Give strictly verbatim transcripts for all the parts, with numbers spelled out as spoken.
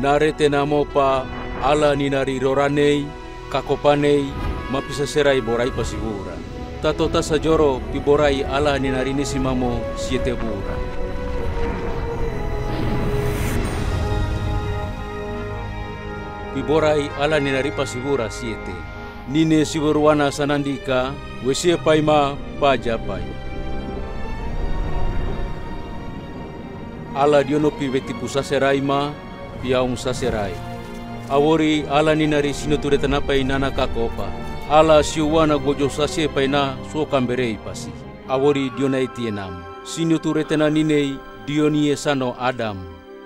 narete namopa ala ninari roranei kakopanei mapisa serai borai pasibura. Tato tasa joro piborai ala ninari nisimamo siete bura. Piborai ala ninari pasibura siete. Nine siburuana sanandika wesie paima pajapai. Ala diono pi betipu saserai ma piaung saserai. Awori ala ninari sinuture tanapai nana kakopa. Ala siuana gojo sase paina so kamberei pasi. Awori dionai tienam. Sinuture tenaninei dionie sano Adam.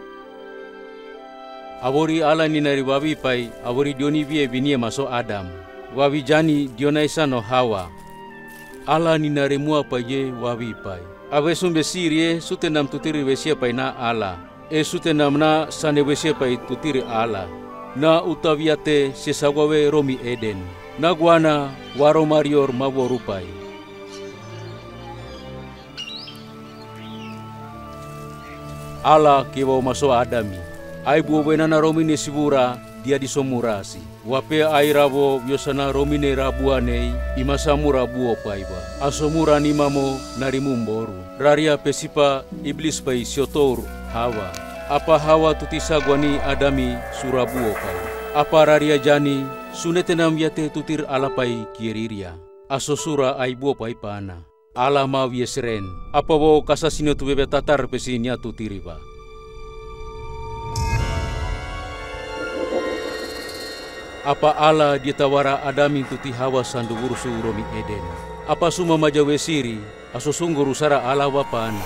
Awori ala ninari wawi pai awori dioni vie binie maso Adam. Wawi jani dionai sano Hawa. Ala ninari mua paye wawi pai. Awe sumbe sirie sutenam tutiri wesia pai na ala. E sutenam na sane wesia pai tutiri ala. Na utaviate sesawawe romi Eden. Na guana waro marior maworupai. Ala kiwa maso Adami. Aibu wenana romine sibura dia disomurasi. Wape airabo yosana romine rabuanei imasamura buo paiba. Asomura nimamo narimumboru. Raria pesipa iblis pai siotor Hawa. Apa Hawa tutisa guani Adami surabuo pai. Apa raria jani sunetenam yate tutir alapai kieriria. Asosura aibuo pai pana. Alama wiesren. Apa wo kasasino tu bebe tatar pesinya tutiriba. Apa ala ditawara Adami tuti Hawa sandu ursu romi Eden. Apa suma majawe siri aso sungguru sara ala wapan.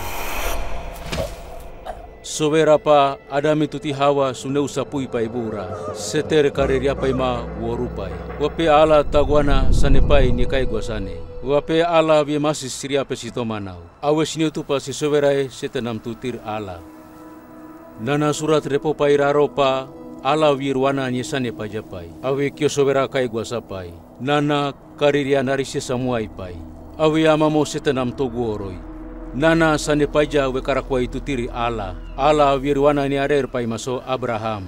Sobera pa Adami tuti Hawa suneu sapui pai bura. Seter kareria pai ma worupai. Wape ala taguana sanepai nikai guasane. Wape ala vie masih siria pesito manau. Awes ni tu pasi soberae setenam tutir ala. Nana surat repo pai raropa. Ala wirwana nyesane pajapai. Awe kio sobera kai guasapai. Nana kariria narise samuai pai. Awe amamo setenam toguoroi. Nana sane paja we karakwa itu tiri ala. Ala wirwana ni arer pai maso Abraham.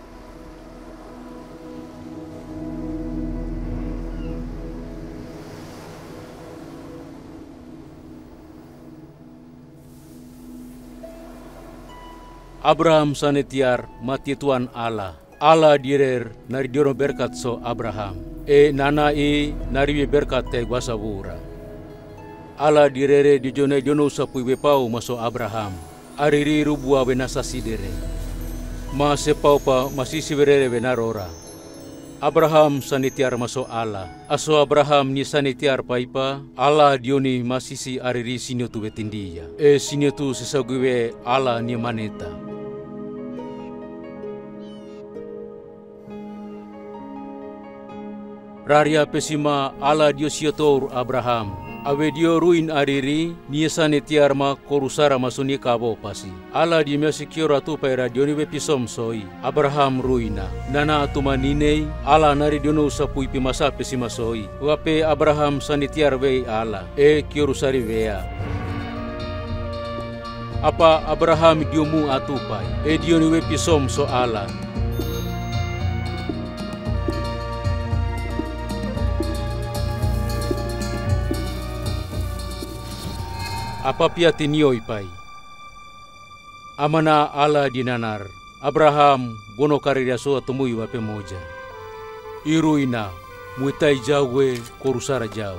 Abraham sane tiar mati Tuan Allah. Allah direr nari diono berkat so Abraham. E nana e nari berkat te guasa bura. Allah direre di jone diono sapui bepau maso Abraham. Ariri rubua benasa sidere. Ma sepau pa masisi berere benarora. Abraham sane tiar maso Allah. Aso Abraham ni sane tiar paipa. Allah dioni masisi ariri sinyo tu betindia. E sinyo tu sesaguwe Allah ni maneta. Raria pesima ala dio siotor Abraham. Awe dio ruin ariri niesane tiarma korusara masuni kabo pasi. Ala di mesikiora tu paira dioni bepisom soi. Abraham ruina. Nana atumaninei ala nari diono usapui pimasa pesima soi. Wape Abraham sanitiar wei ala. E kiorusari wea. Apa Abraham diomu atupai. E dioni bepisom so ala. Apa pia tinioi pai. Amana ala dinanar. Abraham bono kariria so atumui wape moja. Iruina muitai jawe korusara jau.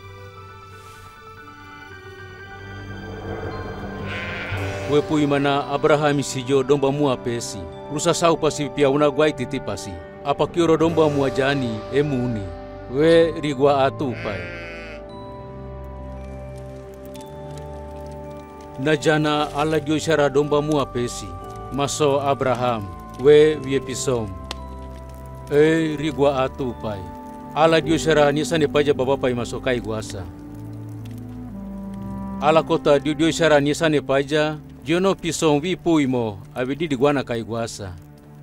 Wepui mana Abraham sijo domba mua pesi. Rusa sau pasi piauna guai titi pasi. Apa kioro domba mua jani emuni. We rigua atu pai. Najana ala dio syara domba mua pesi. Maso Abraham. We wie pisom. E rigua atu pai. Ala dio syara nisane paja babapai maso kai guasa. Ala kota dio dio syara nisane paja. Jono pisom vi puimo. Abidi diguana kai guasa.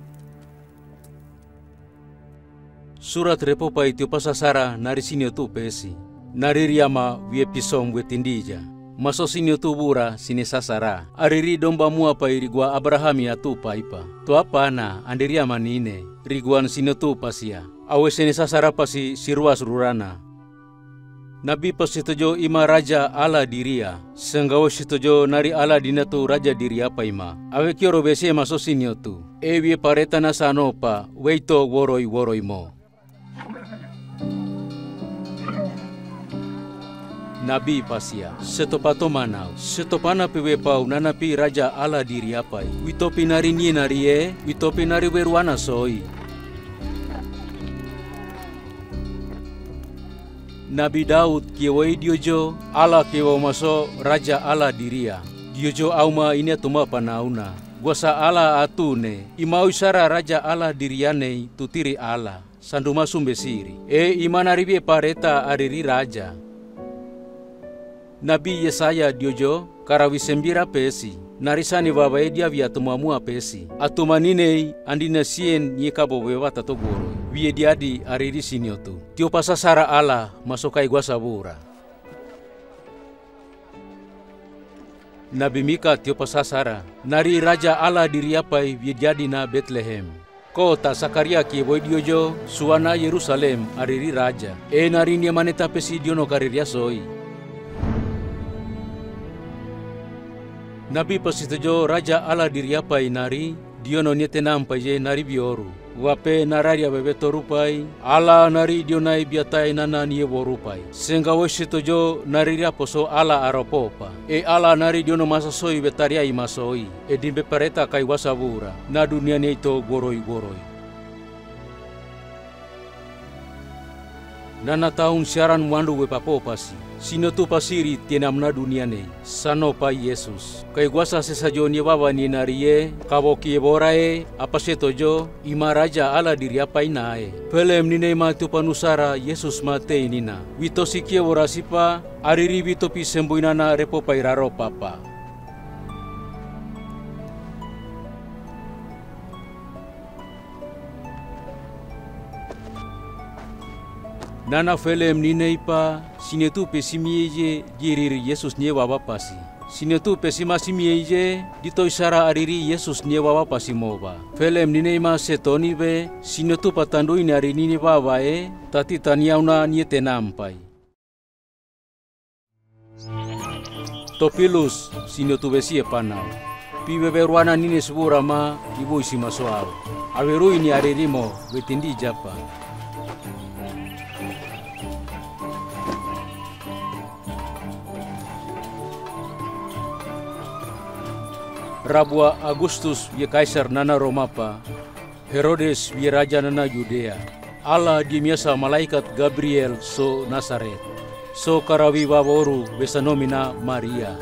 Surat repo pai tio pasasara nari sinio tu pesi. Nari riama wie pisom we tindija. maso sinio tu bura sini sasara. Ariri domba mua pa irigua Abraham ya tu paipa. Tu apa na anderia manine. Riguan sinio tu pasia. Awe sini sasara pasi siruas rurana. Nabi pasitojo ima raja ala diria. Senggawa sitojo nari ala dinatu raja diria pa ima. Awe kioro bese maso sinio tu. Ewie pareta nasano pa weito woroi woroi mo. Nabi pasia, setopato manau, setopana pewe pau nanapi raja ala diri apai. Witopi nari nie nari e, witopi nari weruana soi. Nabi Daud kiewai diojo, ala kiewau maso raja ala diria. Diojo auma ini atuma panauna. Guasa ala atune, imau isara raja ala diriane tutiri ala. Sanduma sumbesiri. E imana ribe pareta ariri raja. Nabi Yesaya diojo karawi sembira pesi. Narisani babae dia via tumamua pesi. Atuma ninei andina sien nyikabo wewa tatogoro. Wie diadi ariri siniotu. Tio pasasara ala masokai gua sabura. Nabi Mika tio pasasara. Nari raja ala diriapai wie diadi na Bethlehem. Kota Sakaria ki boy diojo suana Yerusalem ariri raja. E nari ni maneta pesi diono kariria soi. Nabi pasitojo raja ala diriapai nari diono nietenam paje nari bioru. Wape nararia bebeto rupai ala nari dionai biatai nana nie worupai. Senggawe sitojo nariria poso ala aropopa. E ala nari diono masa soi betaria imasoi. E dimbe pareta kai wasabura. Na dunia neito goroi goroi. Nana tahun siaran wandu we papopasi. Sino tu pasiri tienamna dunia ne. Sano pa Yesus. Kai guasa sesajo ni baba ni narie. Kabo kie borae. Apa setojo. Ima raja ala diri apa inae. Pelem nine ma tu panusara Yesus mate inina. Wito sikie borasipa. Ariri wito pi sembuinana repo pairaro papa. Nana felem nine ipa. Sine tu pesimieje jiriri Yesus nye baba pasi. Sine tu pesima simieje dito isara ariri Yesus nye baba pasi moba. Felem nine ma setoni be sine tu patandu ini ari nini baba e tati taniauna nye tenampai. Topilus sine tu besie panau. Pibe beruana nini sebura ma ibu isi masoal. Aweru ini ariri mo wetindi japa. Rabua Agustus ye kaisar nana Romapa, Herodes ye raja nana Yudea. Allah dimiasa malaikat Gabriel so Nazaret, so karawi waworu besanomina Maria.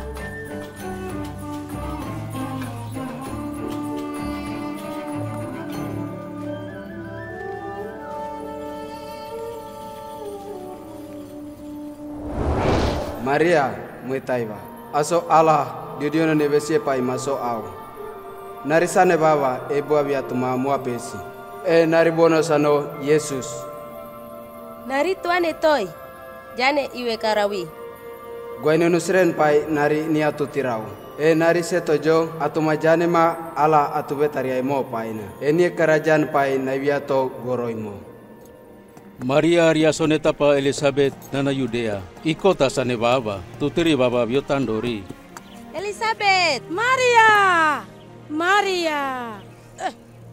Maria muitaiva, aso Allah diono nebesie pai maso au. Narisane baba e bua tuma mua pesi. E naribono sano Yesus. Nari tuane toy. Jane iwe karawi. Guaino nusren pai nari niatu tirau. E nari setojo atuma jane ma ala atubetaria mo paina. E ni karajan pai naviato goroimo. Maria ria soneta pa Elizabeth nana Yudea. Ikota sane baba. Tutiri baba biotandori. Elizabeth, Maria, Maria. Eh.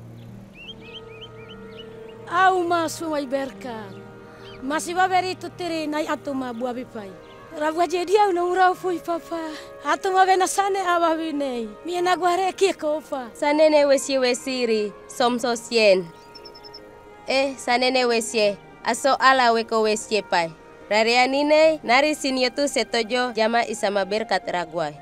Au masu mai berkan. Masih baberi tutiri nai atuma buabi pai. Rabu jedia una urau fui papa. Atuma bena sane ababi nei. Miena guare ki kofa. Sanene wesi wesiri somso sien. Eh, sanene wesie. Aso ala weko wesie pai. Rarianine nari siniotu setojo jama isama berkat raguai.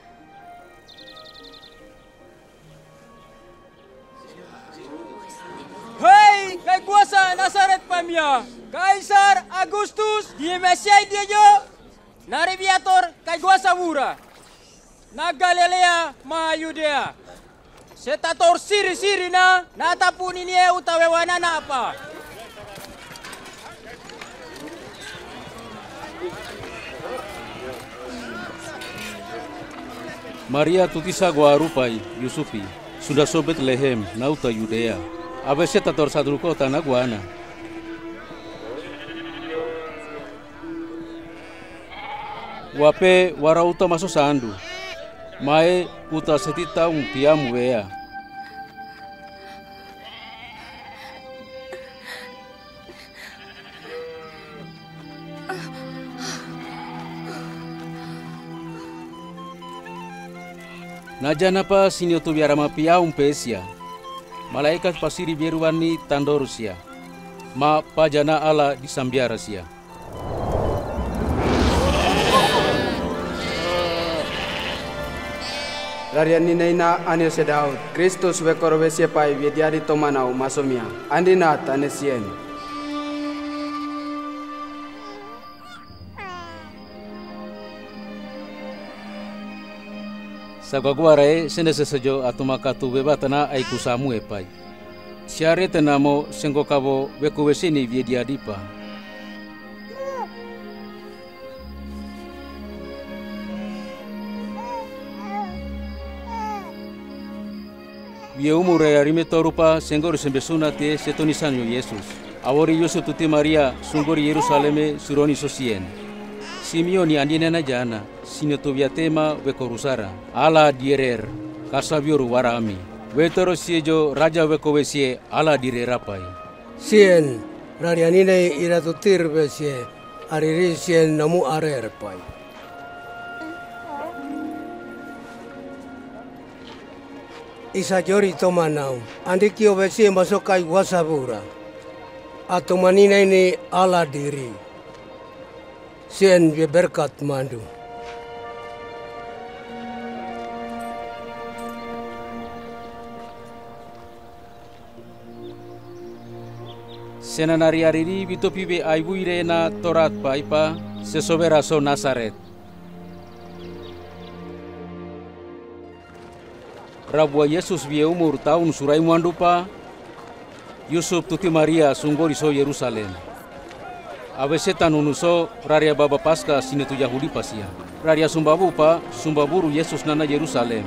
Hei, kai kuasa Nazaret pamia, Kaisar Agustus di Mesiai dia jo, nari viator kai kuasa bura, na Galilea ma Yudea, setator siri-siri na, natapun ini e utawewana na apa. Maria tutisa guarupai Yusupi, sudah sobet lehem nauta Yudea. Abese tator satu kota na guana. Wape warauta maso sandu. Mae uta setita un tiamu wea. Najana pa sinyo tu biara mapia un pesia. Malaikat pasiri beruani tandorusia. Ma pajana ala disambiara sia. Rarian ninaina anio sedaut. Kristus wekoro wesie pai viediadi tomanau masomia. Andina tanesien. Sagaguarae sende sesejo atumaka tu bebatana aiku samu epai. Siare tenamo sengo kabo weku wesini viediadipa. Vie umure arime torupa sengori sembesuna te setonisanyo Yesus. Awori Yusuf tuti Maria sungori Yerusaleme suroni sosien. Simeoni andinena jana sinyo tu viatema wekorusara. Ala dierer kasabioru warami. Wetoro siejo raja weko wesie ala direrapai. Sien rarianine iratutir wesie ariri sien namu arer pai. Isa jori tomanau, andikio wesie masokai wasabura. Atumanina ini ala diri. Sien ye berkat mandu. Senanari ariri bitopibe aibu irena torat paipa sesobera so Nazaret. Rabua Yesus vie umur tahun surai muandupa. Yusuf tuti Maria sunggori so Yerusalem. Avese tanunuso raria baba Paska sine tu Yahudi pasia. Raria sumbabu pa sumbaburu Yesus nana Yerusalem.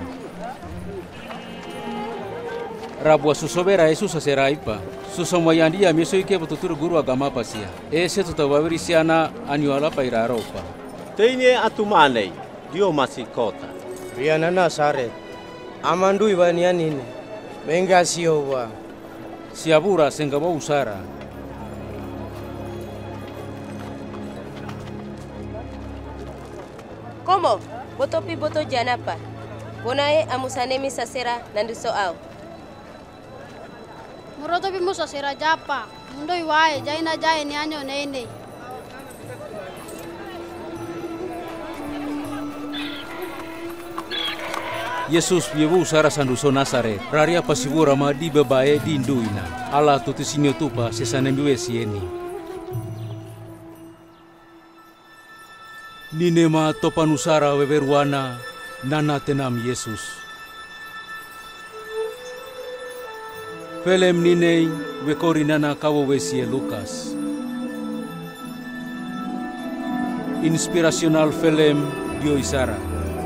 Rabua susobera Yesus aserai pa. Susomoyandia meso ike betutur guru agama pasia. Ese tutawawiri siana anyuala pairaro pa. Teine atumanei dio masih kota. Riana Nazaret. Amandu ibanianine. Menga siowa. Siabura sengabo usara. Como? Botopi boto janapa. Bonae amusanemi sasera nanduso au. Murotopi musa sera japa. Mundo iwae jaina jae ni anyo nene. Yesus viebu usara sanduso Nazaret. Raria pasibura ma di bebae di induina. Ala tuti sinyo tupa sesanembiwe sieni. Ninema topanusara weberuana nana tenam Yesus. Felem ninei wekori nana kawo wesie Lukas. Inspirasional film dio isara.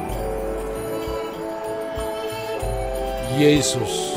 Yesus.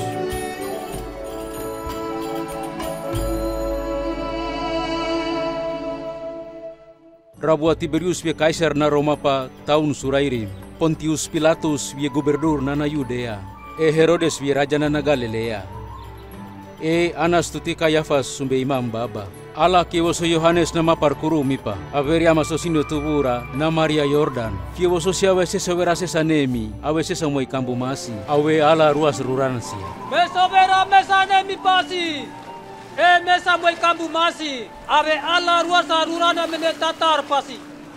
Rabua Tiberius vie Kaisar na Roma pa tahun surairim. Pontius Pilatus vie gubernur nana Yudea. E Herodes vie raja nana Galilea. E Anas tuti Kayafas sumbe imam baba. Ala kiewoso Yohanes nama parkuru mipa. Averi amasosindo tubura na Maria Yordan. Kiewoso si awe sesewera sesanemi. Awe sesamoi kambu masi. Awe ala ruas ruransi. Mesovera mesanemi pasi. E mesamoi kambu masi. Awe ala ruas rurana mene tatar pasi.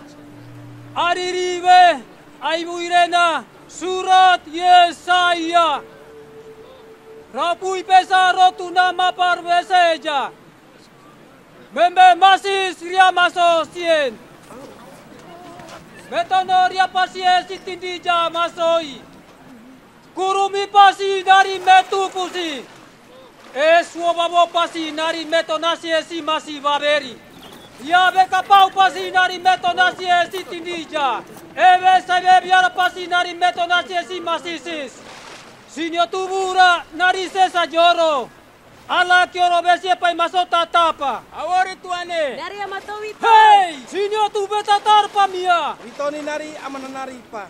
Aririwe aibu irena surat Yesaya. Rabui pesa rotu nama parveseja. Membe masis ria maso sien. Metono ria pasie sitindija masoi. Kurumi pasi dari metu pusi. Eswo babo pasi nari metonasie si masi baberi. Ya beka pau pasi nari metonasie sitindija. Eve sabe biara pasi nari meto nasi masisis. Sinyo tubura nari sesa joro. Ala kioro besie pai masota tapa. Awori tuane. Dari amatowi. Hey, sinyo tu beta tarpa mia. Witoni nari amana nari pa.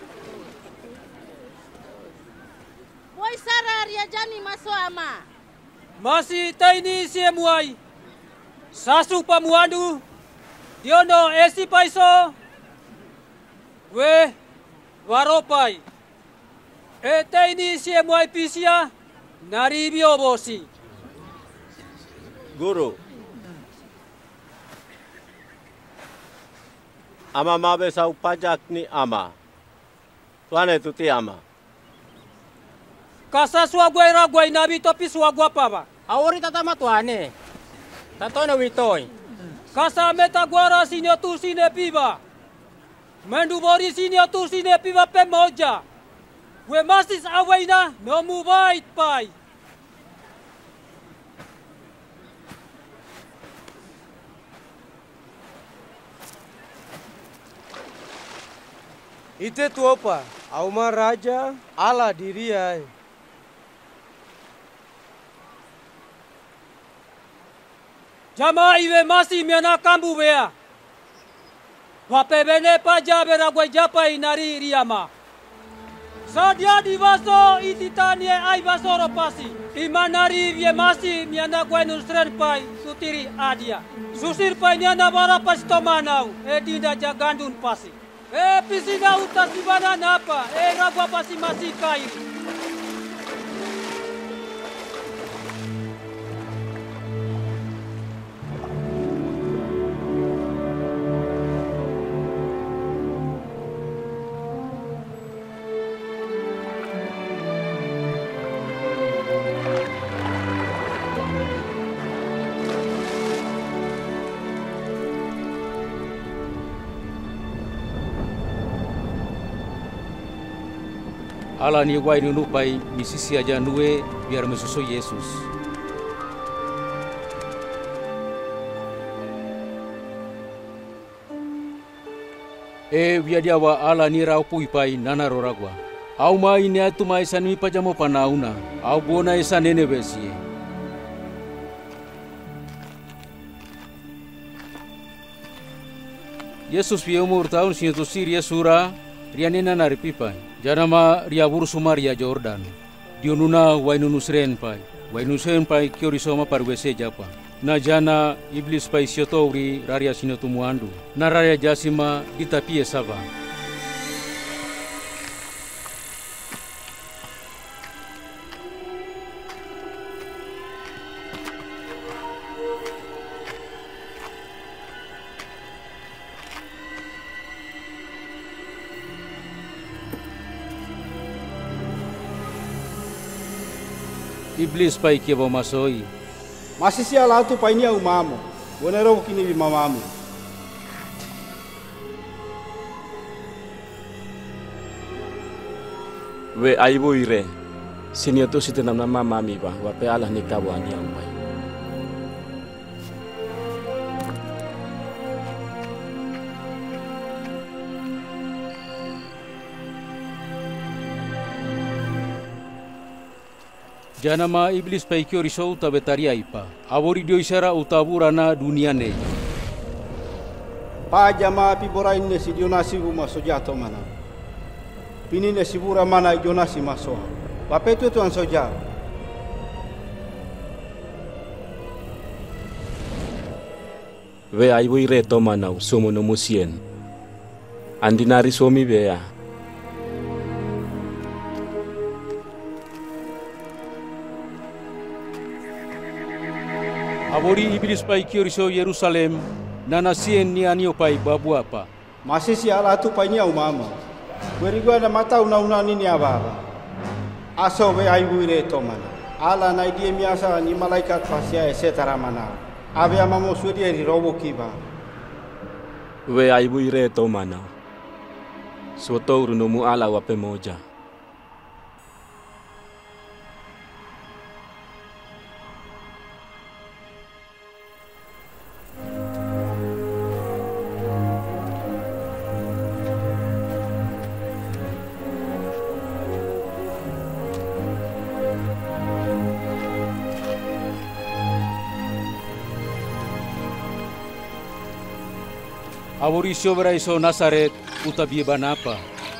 Boy sara ria jani maso ama. Masih taini sie muai. Sasu pamuandu. Diono esi paiso. We waropai. E taini sie muai pisia. Nari biobosi. Guru. Ama mabe sau pajak ni ama. Tuane tuti ama. Kasa suaguai raguai nabi topi suagua papa. Awori tatama tuane. Tatona witoi. Kasa meta guara sinyo tu sine piva. Mendu bori sinyo tu sine piva pe moja. We masis awaina no mubait pai. Ite tu apa? Auma raja ala diri ai. Jama iwe masih miana kambu bea. Wape bene paja bera guai japa inari riama. Sadia divaso ititanie ai vasoro pasi. Imanari vie masih miana guai nusren pai sutiri adia. Susir pai niana bara pasi tomanau. E dinda jagandun pasi. E pisina utas dibana napa. E ragua pasi masih kairi. Ala ni guai nunupai misisi aja nue biar mesusu Yesus. E via dia wa ala ni rau pui pai nana roragwa. Au mai ni atu mai sanmi pajamo panauna. Au bona esa nene besie. Yesus via umur tahun sinto siria sura rianina nari pipai. Janama ria bursuma ria Jordan. Dionuna wainunusren pai. Wainusren pai kiorisoma parwese japa. Na jana iblis pai siotori raria sinotumuandu. Na raria jasima ditapie saba. Iblis pai kia bau masoi. Masih sia latu pai nia umamo. Bonero kini bi mamamu. We aibu ire. Sini tu situ nama mami ba. Wape Allah ni kawan yang baik. Janama iblis pai kio risou tabetaria ipa. Awori dio isara utabura na dunia ne. Pa jama pi borain ne si dionasi uma sojato mana. Pini ne sibura mana dionasi maso. Wapetu tuan soja. We aibu ire to manau somo no musien. Andinari somi bea. Awori iblis pai kio risou Yerusalem. Nana sien ni anio pai babu apa. Masih sia latu pai nia umamo. Berigua na mata una-una nini ababa. Aso we aibu ire to mana. Ala na idie miasa ni malaikat pasia etcetera mana. Ave amamo sudia ri robo kiba. We aibu ire to mana. Soto runumu ala wape moja. Aworisio beraiso Nasaret utabi banapa.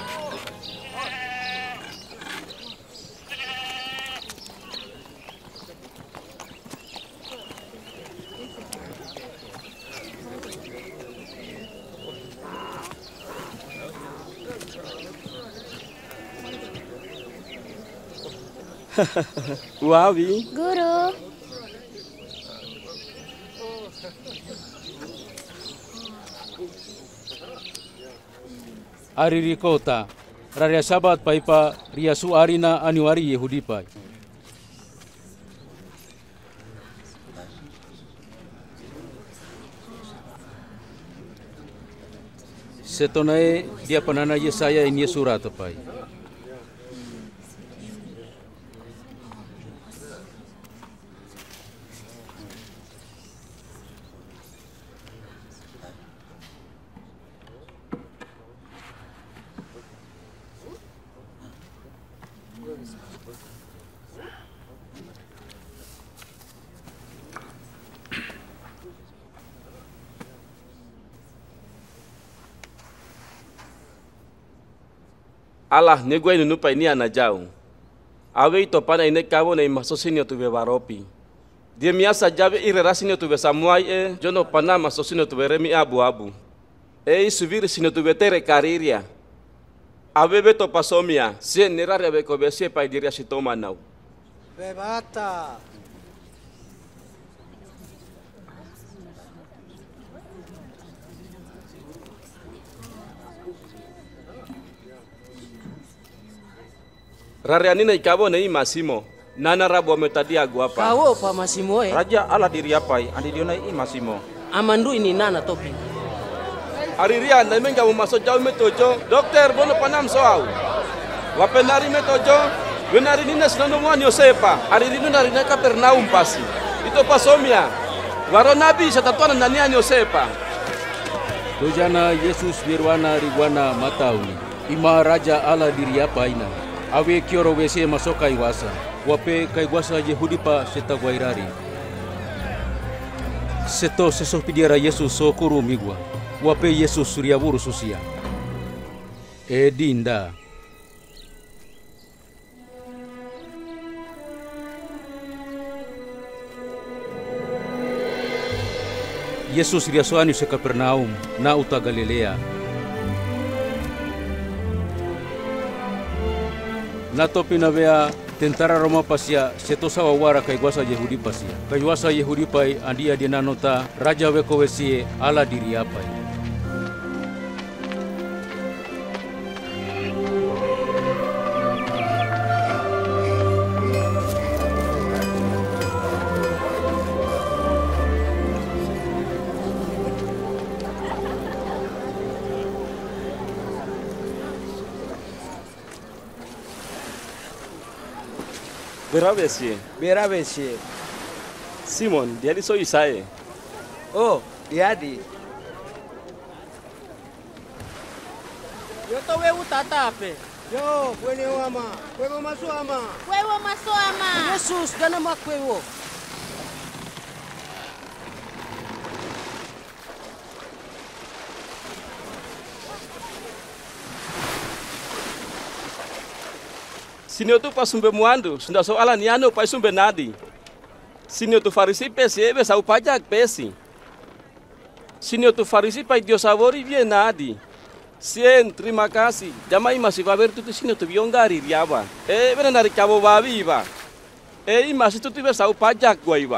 Wawi. Guru. Ariri kota, raria sabat paipa ria suarina aniwari Yehudi pai. Setonae dia panana Yesaya ini surat pai. Allah nego inu nupa ini anajau. Awe ito pana ine kabo na imasosinio tuwe waropi. Dia miasa jabe ire rasinio tuwe samuai e jono pana masosinio tuwe remi abu abu. E isuviri sinio tuwe tere kariria. Awe beto pasomia sie nerare awe kobesie pa idiria sitoma nau. Bebata. Rarianina ikabo na Masimo. Nana rabo ametadia guapa. Kawo pa Masimo eh. Raja ala diri apa andi diona i Masimo. Amandu ini nana topi. Ariria na menga maso jauh metojo. Dokter bono panam soau. Wapenari metojo. Wenari nina sinano mwani Yosepa. Aririnu nari naka Pernaum pasi. Ito pasomia. Waro nabi satatuana naniani Yosepa. Dojana Yesus wirwana rigwana matauni. Ima raja ala diri apa ina. Awe kioro wese masoka iwasa. Wape kaigwasa Yehudi pa seta guairari. Seto seso pidiara Yesus sokuru migwa. Wape Yesus suriaburu susia. Edinda. Yesus riasoani se Kapernaum na uta Galilea. Natopi na vea tentara Roma pasia setosa wawara kaigwasa Yehudi pasia. Kaigwasa Yehudi pai andia dinanota raja weko wesie ala diri apai. Berabesie. Berabesie. Simon, dia di so isae. Oh, diadi. Yo to we utata ape. Yo, kwene wama. Kwewo masuama. Kwewo masuama. Yesus gana makwewo. Sinio tu pasumbe muandu, sunda soalan niano pasumbe nadi. Sinio tu farisi pesi ebe sau pajak pesi. Sinio tu farisi pai Dio savori vie nadi. Sien, terima kasih. Jamai masih vaber tu sinio tu biongari riaba. E bena nari cabo babi iba. E masih tu tibe sau pajak gua iba.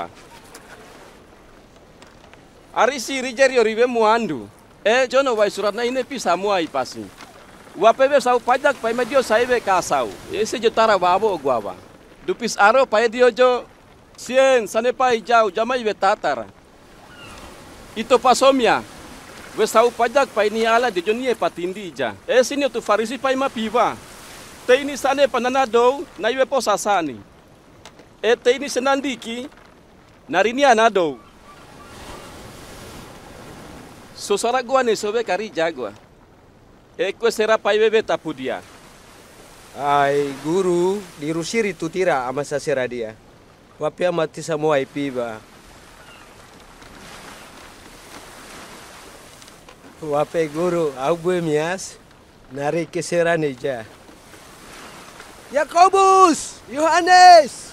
Arisi rijeri oribe muandu. E jono vai surat na ine pisa muai pasi. Wapebe sau pajak pai medio saibe kasau. Ese jo tara babo guava. Dupis aro pai dio jo sien sane pai jau jamai be tatara. Ito pasomia. We sau pajak pai ni ala de jonie patindi ja. E sini tu farisi pai ma piva. Te ini sane panana dou na iwe po sasani. E te ini senandiki narini anado. Sosara gua ne sobe kari jagua. Eko sera pai bebe tapu dia. Ai guru dirusiri tutira ama sasera dia. Wapia mati semua ipiba. Wape guru, au gue mias, nari keseran aja. Yakobus, Yohanes.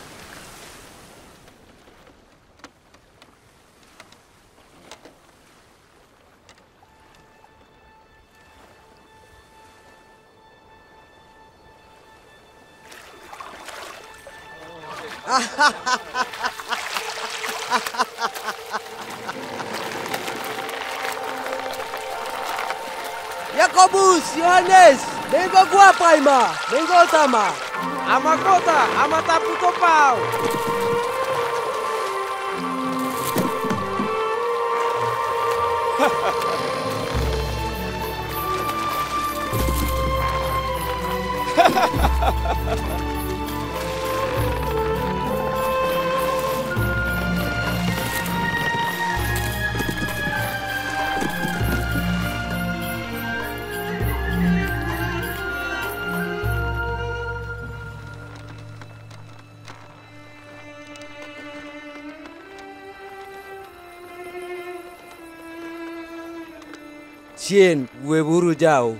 Yakobus, Yohanes, mengo gua paima, mengo sama. Ama kota, ama tapu kopau. Sien, gue buru jauh.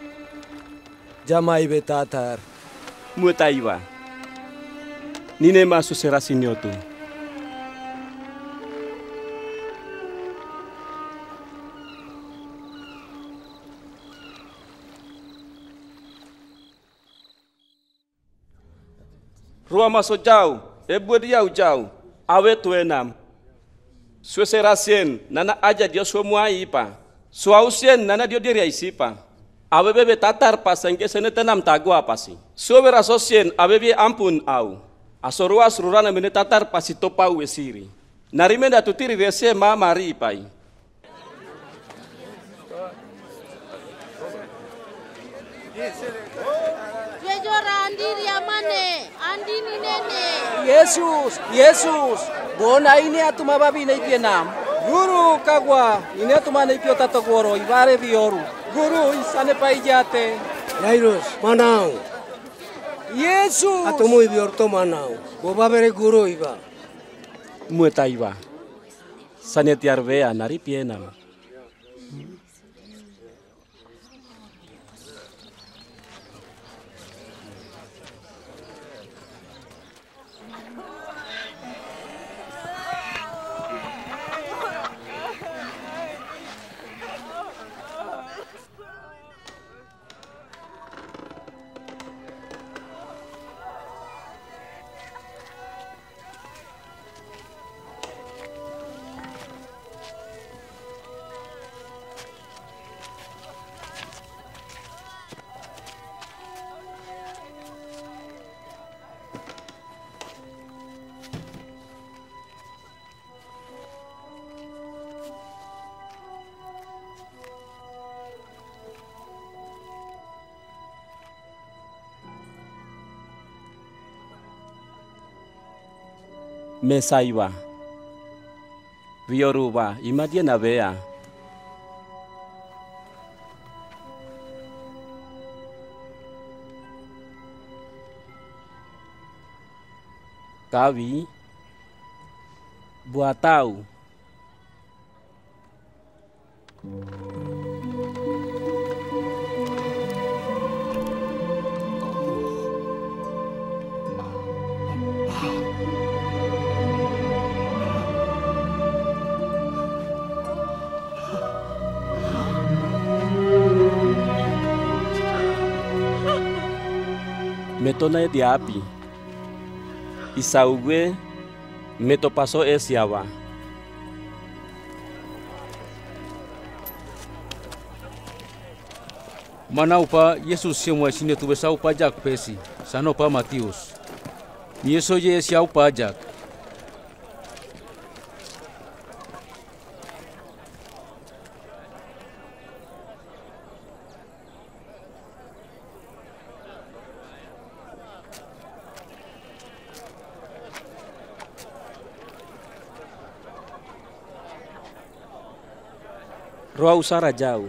Jamai betatar. Muetaiwa. Nine masu serasinyotu. Rua maso jauh, ebu dia jauh. Awe tu enam. Suserasien, nana aja dia semua ipa. Suausien nana dio diri aisipa. Abebe tatar pasangke sene tenam tagua pasi. Sober asosien abebe ampun au. Asorua sururana mene tatar pasi topau wesiri. Narimenda tutiri rese ma mari pai. Jejora andiri amane, andini nene. Yesus, Yesus, bona ini atuma babi na ipienam. Guru kagwa, ini atuma na ipio tatogoro, ibare bioru. Guru isane paijate. Jairus, manau. Yesus. Atumu ibiorto manau. Boba bere guru iba. Muetaiwa. Sane tiarvea nari pienam. Mesaiwa. Vioruba, imadia na vea. Kawi. Buatau. Metona de api. Isaugue meto paso esiawa. Manaupa Yesus semua sini tu besau pajak pesi. Sanopa Matius. Yeso ye siau pajak. Roa usara jauh.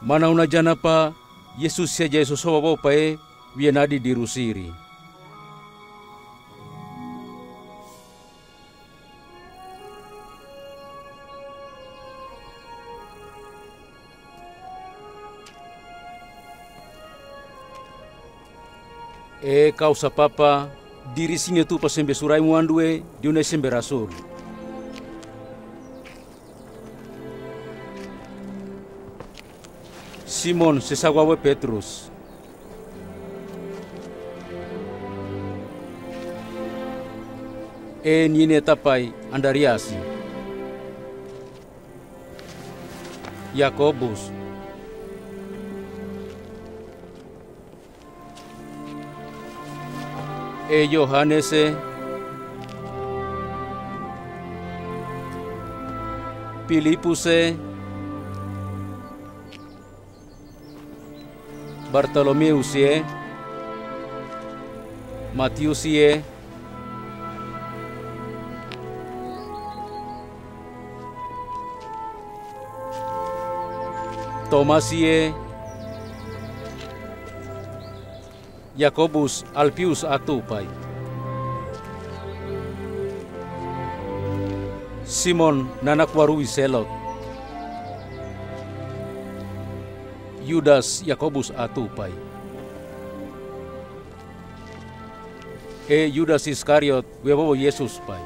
Mana una jana pa Yesus seja sosoba bo pae vienadi di rusiri. E causa papa diri sini tu pasembe surai muandue diune sembe rasul. Simon sesagwawe Petrus. E nine tapai Andariasi. Yakobus. E Yohanes, Filipus, Bartolomeus, Matius, Thomas, Yakobus Alpius atupai. Simon nanakwarui Selot. Yudas Yakobus atupai. E Yudas Iskariot webobo Yesus pai.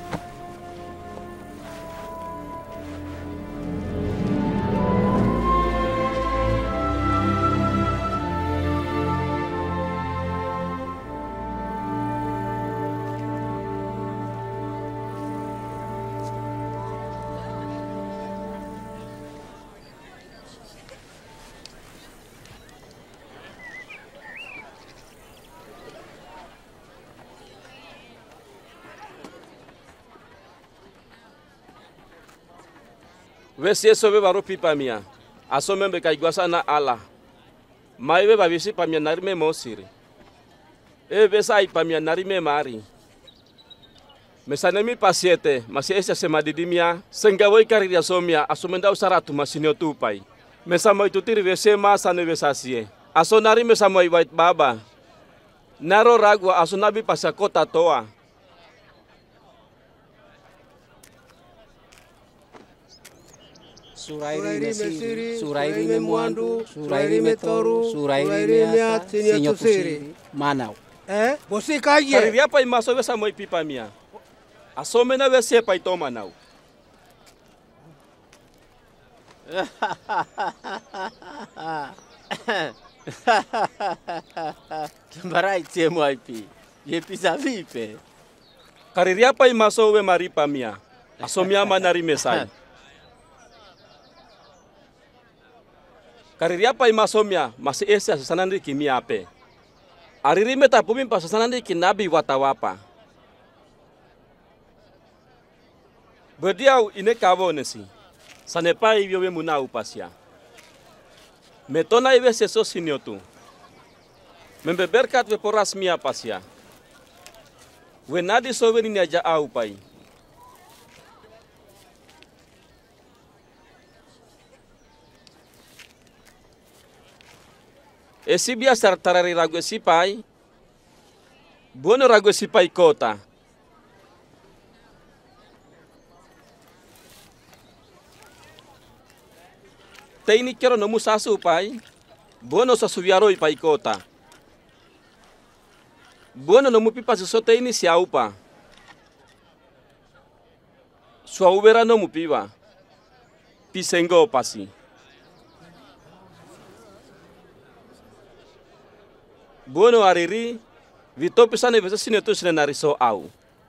Wesi eso be baro pipa mia. Aso membe kai guasa na ala. Mai be babisi pamia nari me mosiri. E besa i pamia nari me mari. Mesanemi pasiete, masih esa semadidimia, senggawai kariria somia, aso menda usaratu masinio tupai. Mesamo itu tiri wese masa ne besasie. Aso nari mesamo i white baba. Naro ragua aso nabi pasakota toa. Surairi mesiri, surairi memuandu, surairi metoru, surairi meata, sinyo tusiri. Manau. Eh, bosi kaye. Kariria pai maso wesa moi pipa mia. Asome na wese pai to manau. Barai tie moi pi. Ye pisa vipe. Kariria pai maso we maripa mia. Asomia manari mesai. Kariria pai masomia masih esa sasanandi kimia ape. Ariri meta pumi pa sasanandi kinabi watawapa. Berdiau ine kavo nesi. Sanepai viowe munau pasia. Metona iwe seso siniotu. Membeberkat we poras mia pasia. We nadi sowe ni aja au pai. Esi biasa tarari ragu sipai, bono ragu sipai kota. Teini kero nomu sasu pai, bono sasuviaroi pai kota. Bono nomu pipa sesote ini siaupa. Suaubera nomu piwa, pisengo pasi. Bono ariri, vito pisane vesa sine tu sine nariso au.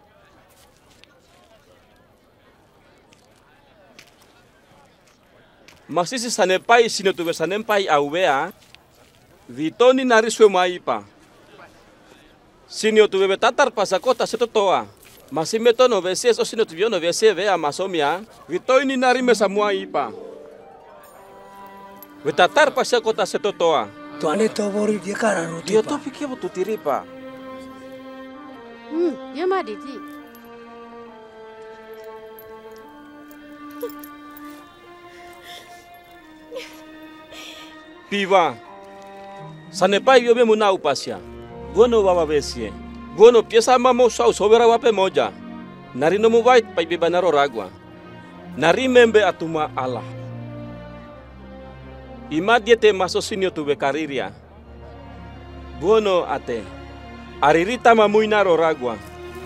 Masisi sanepai sine tu vesa nempai au wea, vito ni nariso maipa. Sine tu bebe tatar pasakota seto toa. Masih meto no vese eso sine tu viono vese vea masomia, vito ni nari mesa muaipa. Vetatar pasakota seto toa. Tuane tobori dia cara roti. Dia to pikir betul tiripa. Hmm, ya maditi. Piva. Sanepai yobe munau pasya. Buono wawa besie. Buono piesa mamo sau sobera wape moja. Nari nomu wait pai bebanaro ragwa. Nari membe atuma Allah. Ima dia te maso sinio tu bekariria. Buono ate. Aririta mamuinaro ragwa.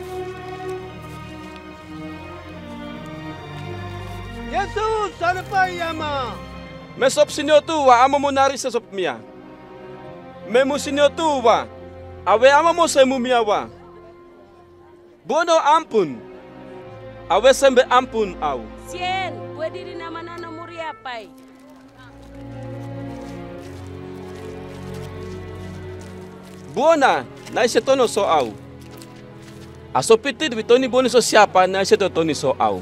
Yesus, sana pa yama. Mesop sinio tu wa amo monari sesop mia. Memu sinio tu wa. Awe amo mo semu mia wa. Buono ampun. Awe sembe ampun au. Sien, buat diri nama nana muria pai. Buona, na ise tono so au. Aso pitit bitoni boni so siapa na ise toni so au.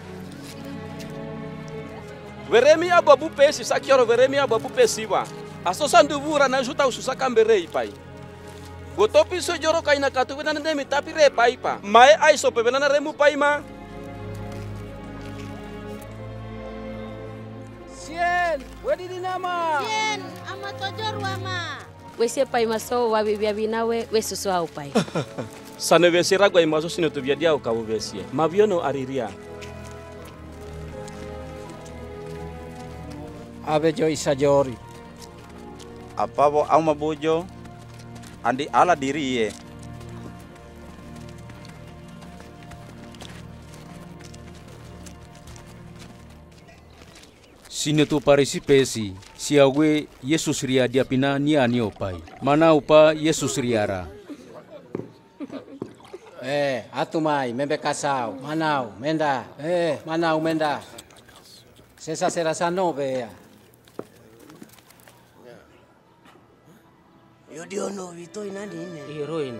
Veremi ababu pesi sakioro veremi ababu pesi wa. Aso sanduvura na juta ususa kamberei pai. Gotopi so joro kaina katu benana demi tapi re pai pa. Mae ai so pebenana remu pai ma. Sien, wedi di nama. Sien, ama tojor wama. Wese pai maso wa bibia binawe we susu au pai. Sane wese ragwa imaso sino tu biadia au kawu wese. Maviono ariria. Abe jo isa jori. Apa bo au mabojo? Andi ala diri ye. Sine tu parisi pesi, siawe Yesus ria dia pina nia nio pai. Mana upa Yesus riara. Eh, atu mai, membe kasau, manau, menda, eh, manau, menda. Sesa serasa no bea. Yo diono ito inani ine. Iro inu.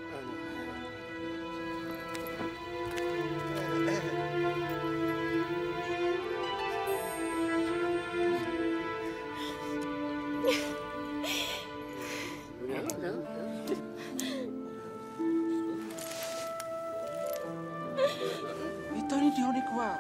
Ito ni dioni kwa.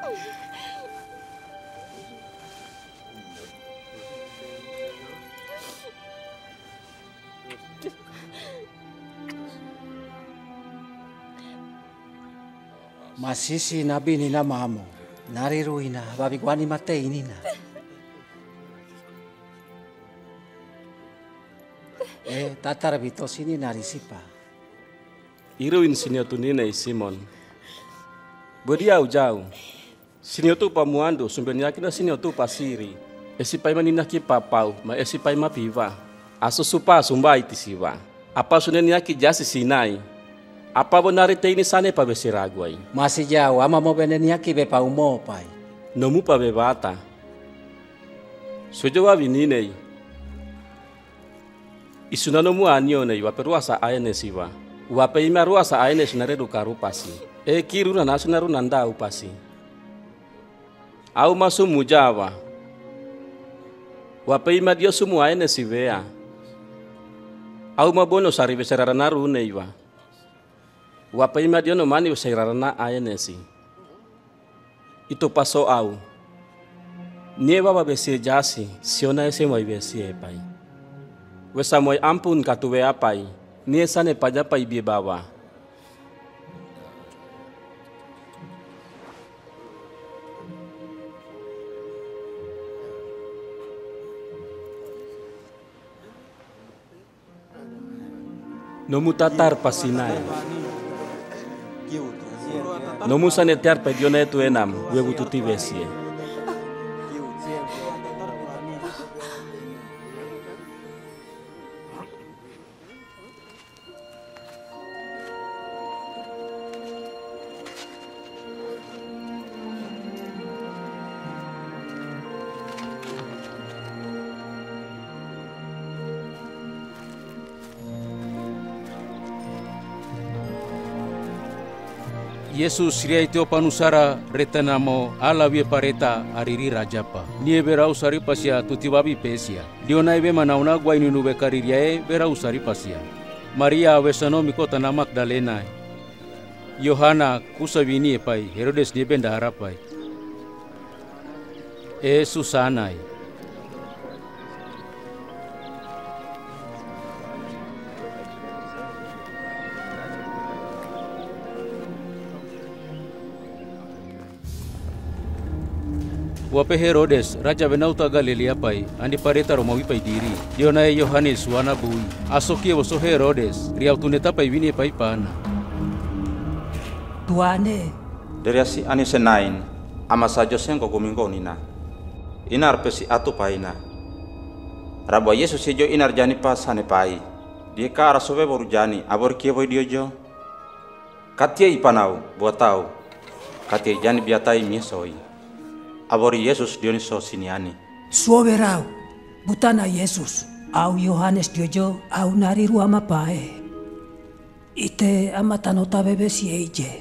Masisi nabi ni na mamo. Nari ruina, babi kwani mate ini na. Eh, tatar bito sini nari sipa. Iruin sinio tu nina i Simon. Bodia ujau. Sinio tu pamuando, sumbeni akina sinio tu pasiri. Esi pai manina ki papau, ma esi pai ma piva. Aso supa sumbai tisiwa. Apa suneni aki jasi sinai. Apa bonari te ini sane pa besiraguai. Masih jauh, ama mau beneni aki be pa umo pai. Nomu pa bebata. Sojo wa vininei. Isunano mu anio nei wa peruasa aene siwa. Wa pe ima ruasa aene sunare dukaru pasi. E kiru na nasunaru nanda upasi. Au masu mujawa. Wa pe ima dio sumu aene sivea. Au mabono sari besaranaru neiwa. Wapa ima dia no mani usirarana ayenesi. Itu paso au. Nie baba besi jasi, siona ese moi besi epai. Wesa moi ampun katuwe apai, nie sane paja pai bie bawa. Nomu tatar pasinai. Nomu sane tiar pediona tu enam, webu tuti besie. Yesus ria itu panusara retanamo ala vie pareta ariri rajapa. Nie bera usari pasia tuti babi pesia. Diona ibe manauna gua inunu be kaririae bera usari pasia. Maria wesano mikota na Magdalena. Yohana kusavini pai Herodes die benda harapai. E Susanai. Wape Herodes raja benauta Galilea pai andi pareta Romawi pai diri. Dionae Yohanes wana bui. Asokia woso Herodes riau tuneta pai wini pai pana. Tuane. Dari asi ani senain ama sajo sengko kumingo nina. Inar pesi atu paina. Rabo Yesus sejo inar jani pas hane pai. Dia kara sobe boru jani abor kia boy diojo. Katia ipanau buat tahu. Katia jani biatai miesoi. Abori Yesus dioniso siniani. Suoberau, butana Yesus, au Yohanes diojo, au nari ruama pae. Ite amatanota bebe si eije.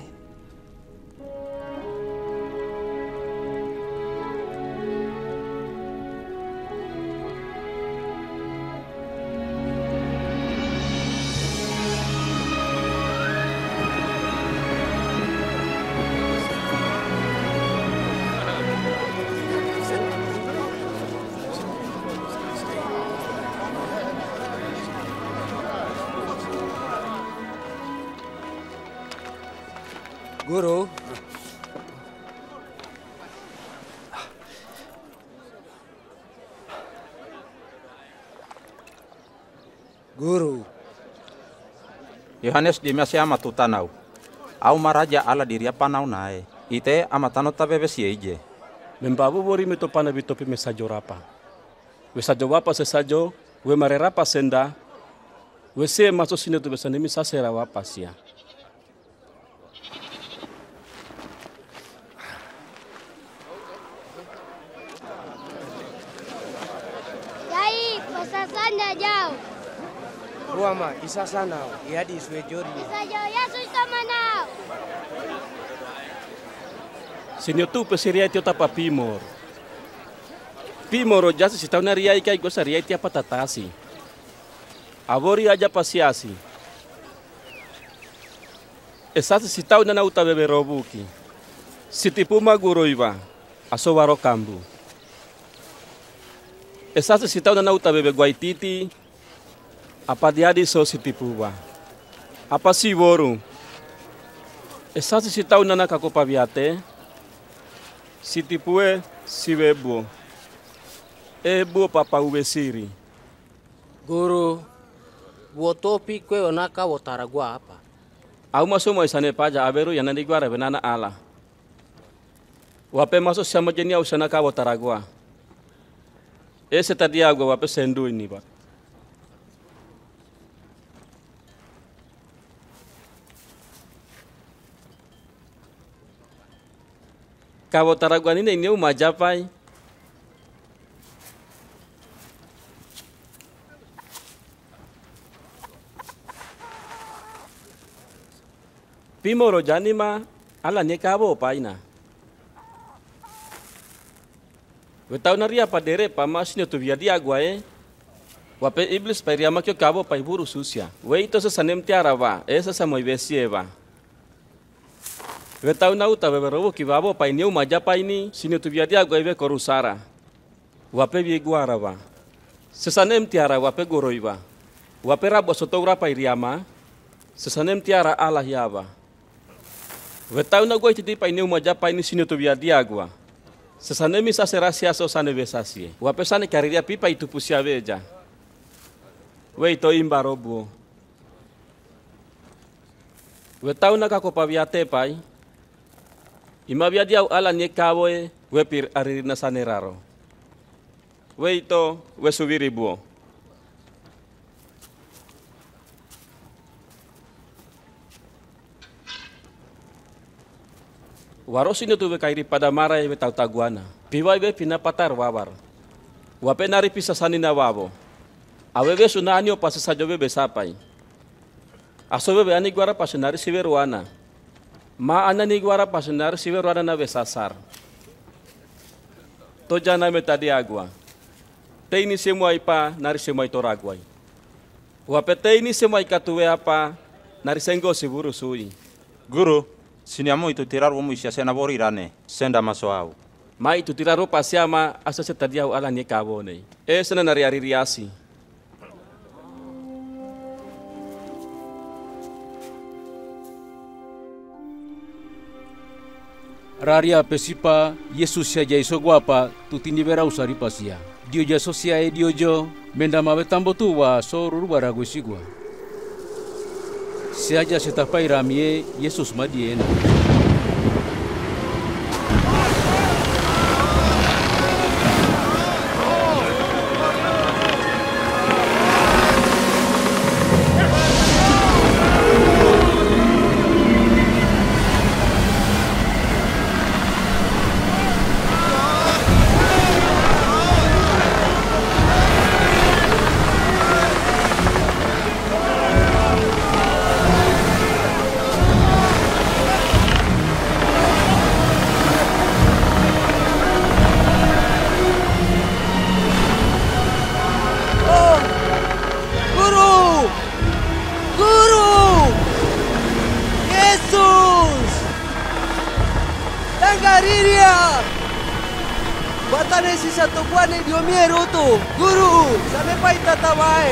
Guru. Guru. Yohanes di masih amat tutanau. Au maraja ala diri apa nau nae. Ite amatano tabe besi eje. Membabu bori meto pana bitopi mesajo rapa. Wesajo wapa sesajo, we marerapa senda. We se maso sine tu besanemi sasera wapa sia. Jauh. Ruama isa sana iadi suwe jori. Isa jauh ya susta manau. Sinyo tu pesiria tio tapa pimor. Pimor jasi si tauna riai kai gosa riai tia patatasi. Abori aja pasiasi. Esasi si tauna na uta bebe robuki. Sitipuma guroiva aso waro kambu. Esasa si tauna na uta bebe guaititi, apa diadi so si tipuwa. Apa si woru. Esasa si tauna na kakopa biate, si tipue si webo. Ebo papa uwesiri. Guru, wotopi kwe onaka wotaragua apa? Au maso mo isane paja aberu yanani guara benana ala. Wape maso sama jenia usana ka wotaragua. Esse tadi agua wape sendu ini pak. Kau taraguan ini ini umah japai. Pimoro jani ma ala ne kabo paina. Wetau naria padere pamasnya tu viadi agua eh. Wape iblis pariama kyo kabo pai buru susia. We ito sa sanem tiara ba, esa sa moi besie ba. Wetau nau ta beberobo kibabo pai niu maja pai ni sini tu viadi agua ibe korusara. Wape bi guara ba. Sesanem tiara wape goroi ba. Wape rabo sotogra pai riama. Sesanem tiara Allah ya ba. Wetau na goi titi pai niu maja pai ni sini tu viadi agua. Sesanemi sa serasia so sane besasie. Wape sane kariria pipa itu pusia beja. We ito imba robo. We tau na kako paviate pai. Ima bia dia ala nye kawe we pir aririna sane raro. We ito we subiri buo. Warosin itu be kairi pada marai be tau taguana. Piwai be pina patar wabar. Wape nari pisa sanina wabo. Awe be sunanyo pas sajo be besapai. Aso be ani guara pas nari siberuana. Ma anani guara pas nari siberuana na besasar. To jana me tadi agua. Te ini semua ipa nari semua itu raguai. Wape te ini semua ikatuwe apa nari senggo siburu sui. Guru. Sini amo itu tirar womu isia sena bori rane, senda maso au. Ma itu tirar ropa siama asa setadia ala nye kabo nei. E sena nari ari riasi. raria pesipa Yesus ya jaiso guapa tutini vera usari pasia. Dio ja sosia e dio jo menda mawe tambo tua so rurubara guesigua. Seaja setapai ramie Yesus madiena. Batane si satu buane dio miero tu, guru, sampai pai tatawai.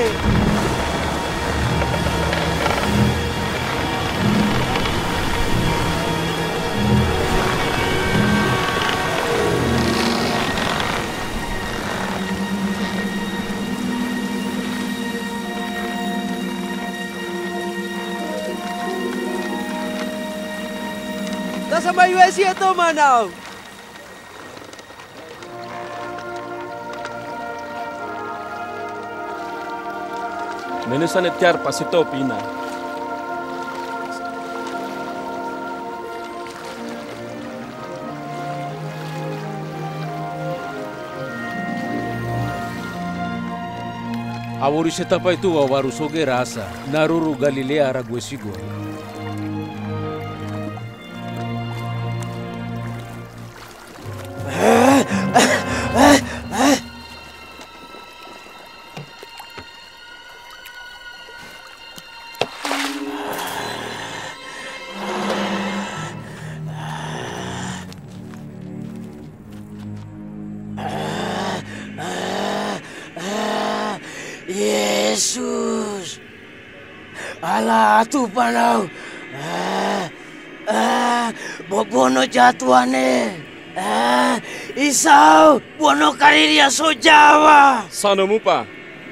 Tak sampai U S itu mana? Menesan etiar pasito pina. Awuri setapa itu wawaru soge rasa naruru Galilea raguesigo. Yesus, ala tu panau, ah, ah, bobono jatuane, ah, isau, bono kariria so Jawa. Sano mupa.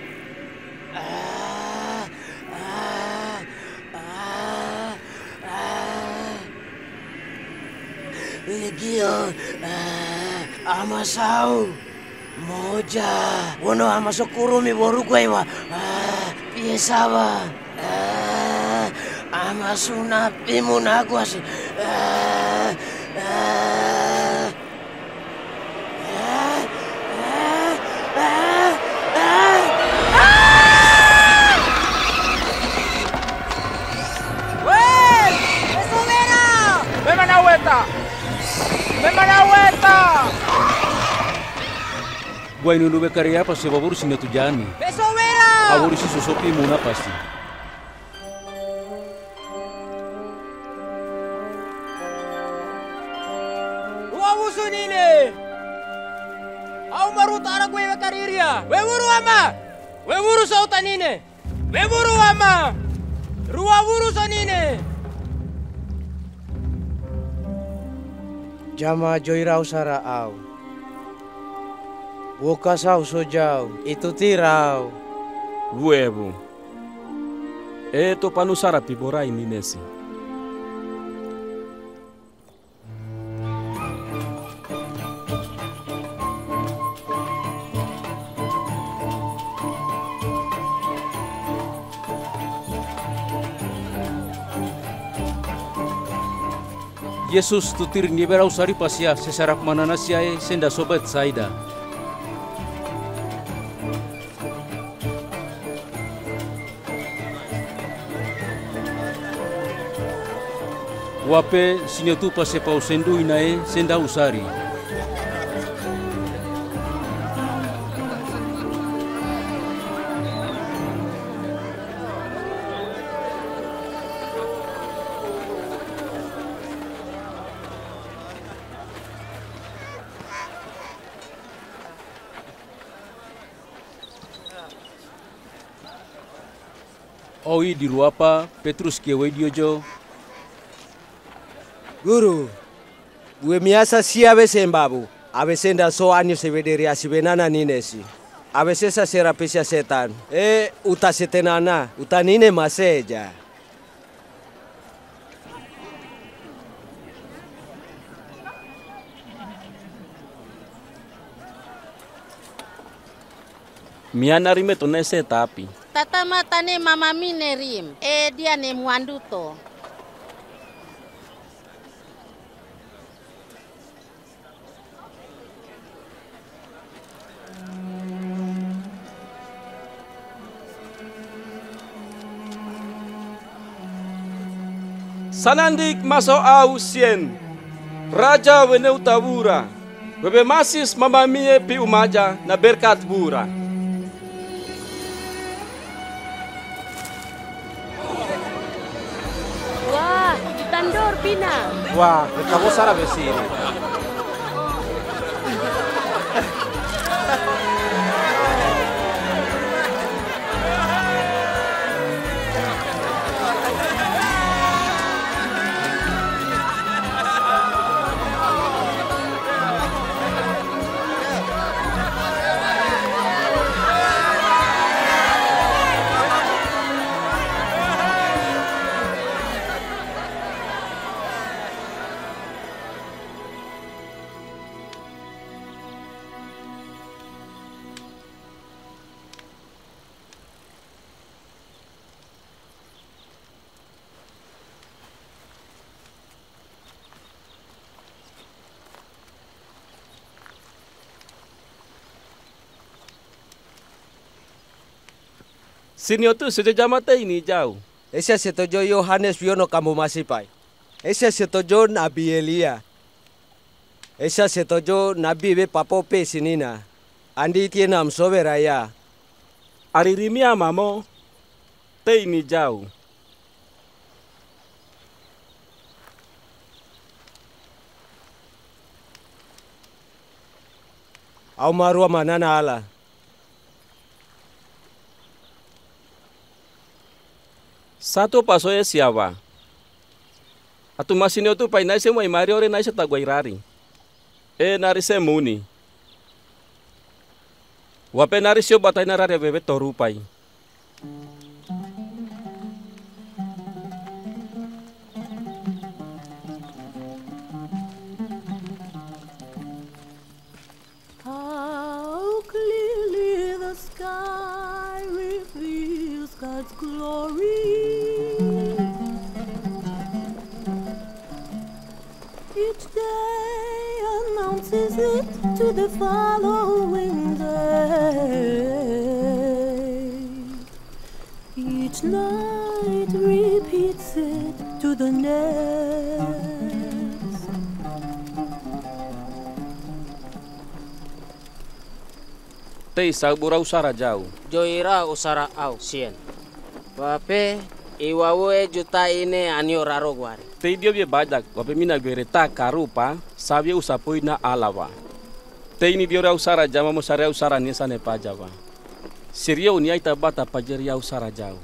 Ah, ah, ah, ah. Legio, ah, amasau. Moja, wono ama sokuru mi boru kwa iwa. Ah, piesaba. Ah, ama suna pimu naguas. Ah, ah. Ah, ah, ah, ah. Wey, eso vera. Memana vuelta. Memana vuelta. Gua ini nube karya apa sebab urus ini tujani. Beso vera. Awuri si susopi muna pasti. Wabusu nini. Au maruta ara gue kariria. We buru ama. We buru sauta nini. We buru ama. Ruwa buru so nini. Jama joira usara au. Buka sau sojau, itu tirau. Buebu. Eto panusara pibora ini nesi. Yesus tutir nibera usari pasia sesarak manana siae senda sobat saida. Wape sinyo tu pase pau sendu inae senda usari. Oi di ruapa Petrus kewe diojo. Guru, Bue miasa si ave sembabu. Ave senda so anyo se vedere asibenana ninesi. Ave sesa serapisia setan. E utasetenana. Utanine maseja. Miana rime to nese tapi. Tata matane mama mine rim. E dia ne muanduto. Sanandik maso au sien. Raja weneu tabura. Bebe masis mamamie pi umaja na berkat bura. Wah, tandor pina. Wah, kamu sarà vesini. Sinyo tu sudah jamata ini jauh. Ese setojo Yohanes Viono kamu masih pai. Ese setojo Nabi Elia. Ese setojo Nabi be papope sinina. Andi tienam soberaya. Aririmia mamo. Te ini jauh. Au marua manana ala. Satu paso ya siapa? Atu masinyo tu pai naise mo imari ore naise taguairari. E narise muni. Wape narisyo batay narare bebe torupai. How clearly the sky reveals God's glory. Each day announces it to the following day. Each night repeats it to the next. Tei sabura usara jauh. Joira usara au sien. Wape iwawe juta ini anio raro guari. Tei dia bia bajak. Wape mina gereta karupa sabia usapui na alawa. Tei ini dia usara jama musara usara nisa ne pajawa. Siria unia ita bata pajeria usara jauh.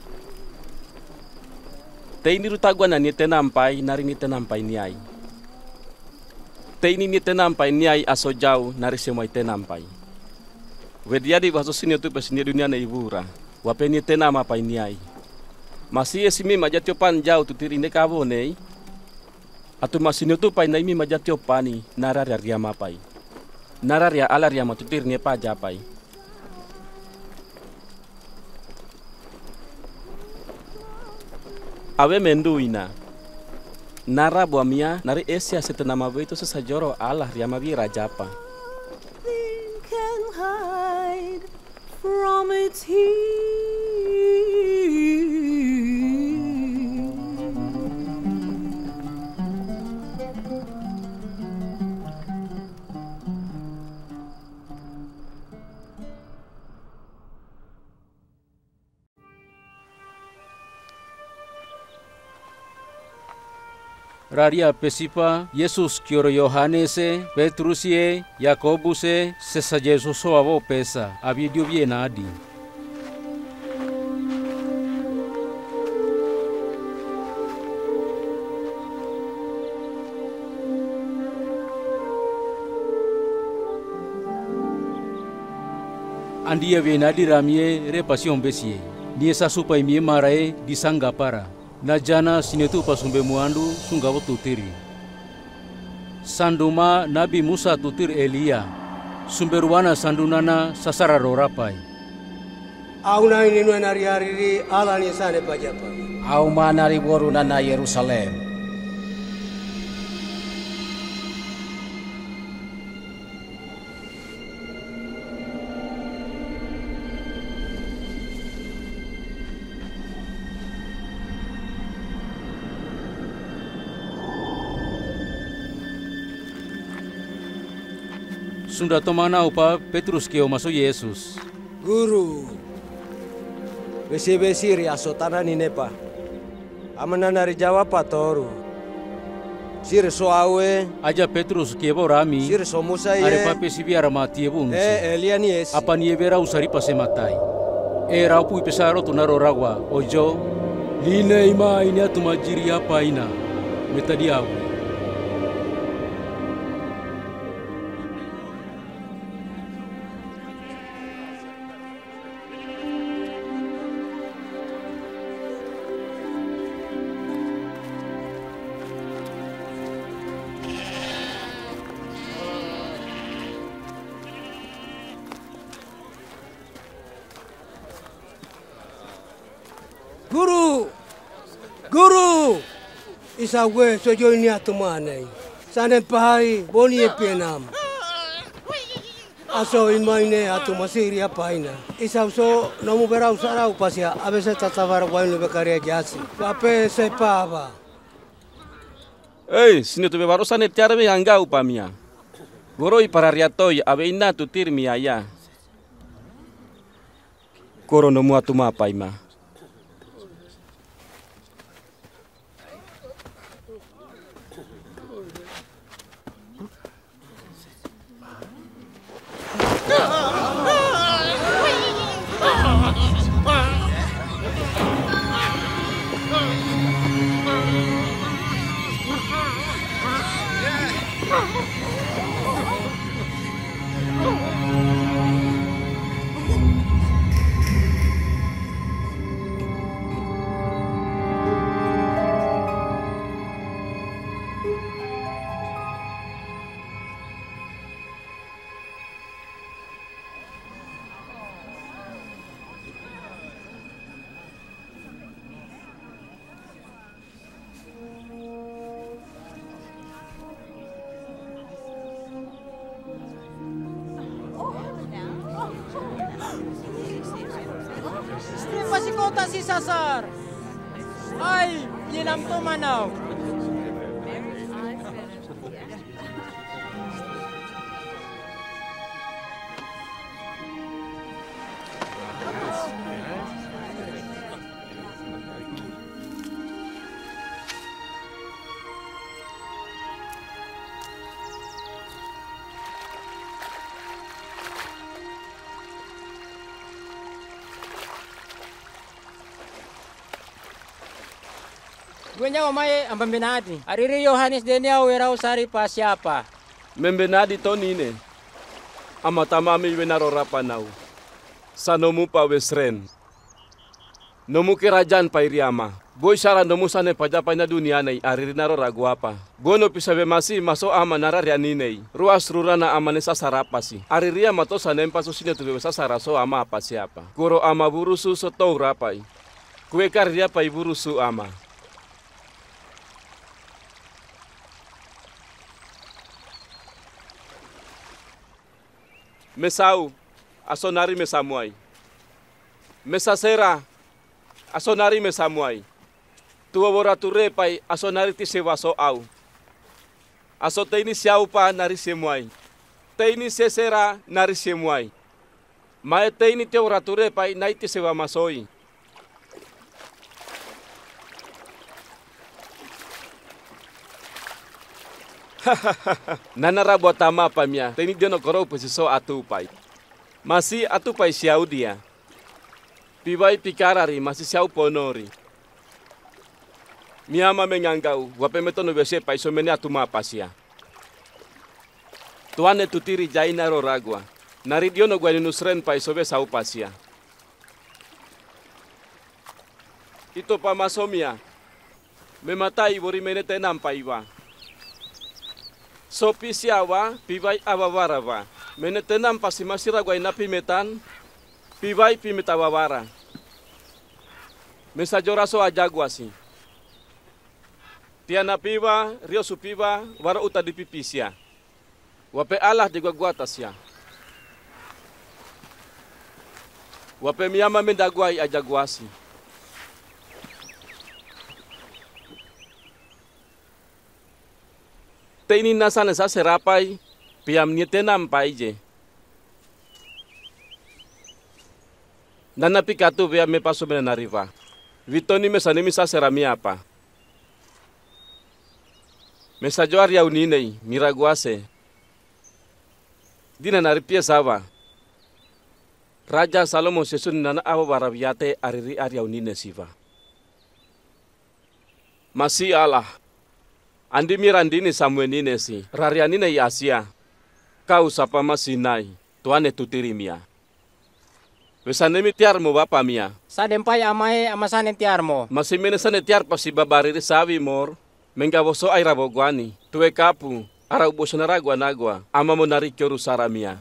Tei ini rutagua na niete nampai nari niete nampai niai. Tei ini niete nampai niai aso jauh nari semua ite nampai. Wedia di bahasa sini tu pesini dunia na ibura. Wape ni tena ma pa niai. Masih esimi majatio pan jauh tu tiri ne kavo nei. Atu masini tu pa nai mi majatio pani narar ya ria mapai. Narar ya alar ya matutir ne pa japai. Awe menduina. Nara buamia nari esia setenama itu sesajoro alah ria mabi rajapa. Hide from its Raria pesipa Yesus kioro Yohanese, Petrusie, Yakobuse, sesa Jesus avo pesa, abidio bienadi. Andia venadi ramie re pasion besie. Niesa supai mie marae disangga para. Najana sinetu pasumbe muandu sunggawo tutiri. Sanduma Nabi Musa tutir Elia. Sumberwana sandunana sasara rorapai. Au na ini nua nari hariri ala ni sane pajapa. Au manari boru nana Yerusalem. Sunda tomana upa Petrus keo masuk Yesus. Guru, besi-besi ri asotana ni nepa. Amana nari jawab patoru. Sir so awe. Aja Petrus kebo rami. Sir so Musa ye. Are pape si biara mati ebunsi. Eh, Elia ni es. Apa ni ebera usari pase matai. E raupu ipesaro tunaro ragwa. Ojo, lina ima ini atumajiri apa ina. Metadiawe. Guru, guru, isawe sojo ini atumane. Sane pai boni epenam. Aso imaine atumasiri apaina. Isa so nomu bera usara upasia. Abese tatavara wainu bekaria jasi. Pape sepava. Ei, sini tu baru sana tiara be angga upamia. Goroi para riatoi abeina tutir miaya. Koro nomu atuma paima. Masih kota si sasar. Ay, yenam to manaw. Gue nyawa mai ambam benadi. Ariri Yohanes denia wera usari pa siapa? Membenadi tonine. Amatamami wenaro rapa nau. Sanomu pa wesren. Nomu kerajaan pa iriama. Boy sara nomu sane pajapa na dunia nei ariri naro raguapa. Gono pisabe masi maso ama narari aninei. Ruas rurana amanesa sarapasi. Ariria mato sanempa susine tuwe sasaraso ama apa siapa. Kuro ama burusu sotou rapai. Kue karya pa iburusu ama. Mesau, asonari mesamuai. Mesasera, asonari mesamuai. Tua borature pai asonari ti sewaso au. Aso teini siau pa nari semuai. Teini sesera nari semuai. Mae teini te borature pai nai ti sewa masoi. Nanara buat tama pamia, teni dia no korau posiso atu pai. Masih atu pai siau dia. Pibai pikarari masih siau ponori. Miama menganggau, wape meto no bese pai somene atu ma pasia. Tuane tutiri jaina ro ragua. Nari dio no guani nusren pai sobe sau pasia. Ito pa masomia. Mematai bori menete nampaiwa. Sopi siawa pibai abawarava. Menete nampasi masira guai napi metan. Pibai pimeta wawara. Mesa joraso ajaguasi. Tiana piba, rio supiba, wara uta di pipisia. Wape Allah di guaguatasia. Wape miyama mendaguai ajaguasi. Te ini nasane sa serapai, piam nietenam paije. Nana pikatu vea me paso menariva. Vitoni mesanemi sa seramia apa. Mesajoar ya uninei, miraguase. Dina naripia sawa. Raja Salomo sesun nana awa barabiate ariri arya unine siva. Masih Allah. Andi mirandini samuenine si. Rarianine ya Asia. Kau sapa masinai. Tuane tutirimia. Wesanemi tiarmo bapa mia. Sadempai amae amasan tiarmo. Masih menesan tiar pasi babariri sawi mor. Menggawoso aira bogwani. Tuwe kapu. Arau bosonara gua nagua. Ama monari kyoru saramia.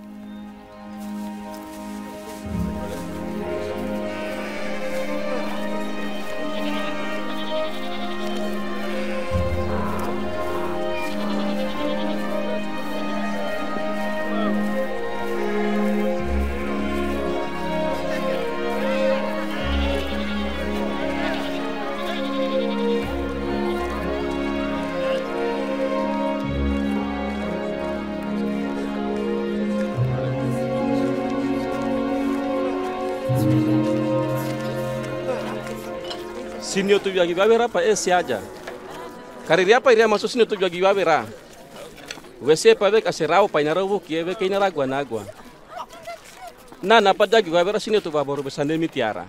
Sinio tu biagi babera pa esse aja. Kariria pa iria masuk sinio tu biagi babera. Wese pa bek aserau pa inarau ki ebe ke inaragua nagua. Na na pa jagi babera sinio tu baboru besande mitiara.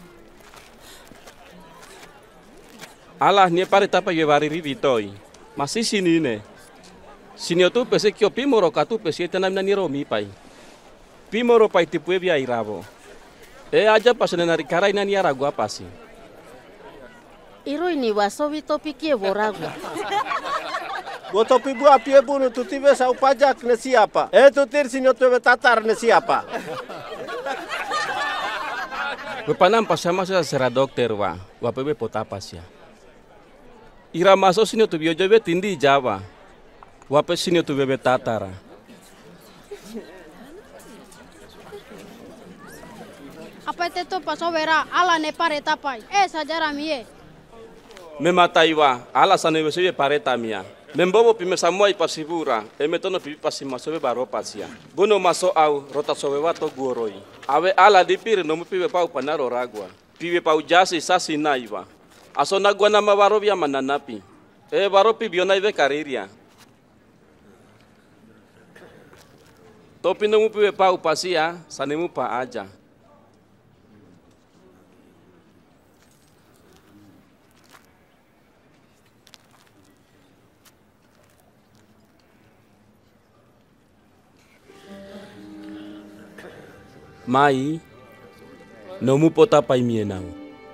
Allah nie pare tapa yebari rivitoi. Masih sini ne. Sinio tu pese kio pimoro katu pese tanam na niro mi pai. Pimoro pai tipu bia irabo. E aja pas nari karai na niara gua pasi. Iro ini waso wito pikie boragua. Goto pibu apie bunu tu tibe sau pajak ne siapa? Eh tu tir sinyo tu tatar ne siapa? Bepanam pasama sa sera dokter wa. Wa pebe potapas ya. Ira maso sinyo tu biojo be tindi Jawa. Wa pe sinyo tu bebe tatara. Apa itu tuh paso vera ala ne pare tapai. Eh sajara mie. Memataiwa ala sane wesebe pareta mia. Membobo pime samuai pasibura. E metono pipi pasimasobe baro pasia. Buno maso au rota sobe wato guoroi. Awe ala dipir no mu pibe pau panaro ragua. Pibe pau jasi sasi naiwa. Aso nagua nama baro bia mananapi. E baro pibi onaive kariria. Topi no mu pibe pau pasia sanemu pa aja. Mai, nomu pota pai mienau.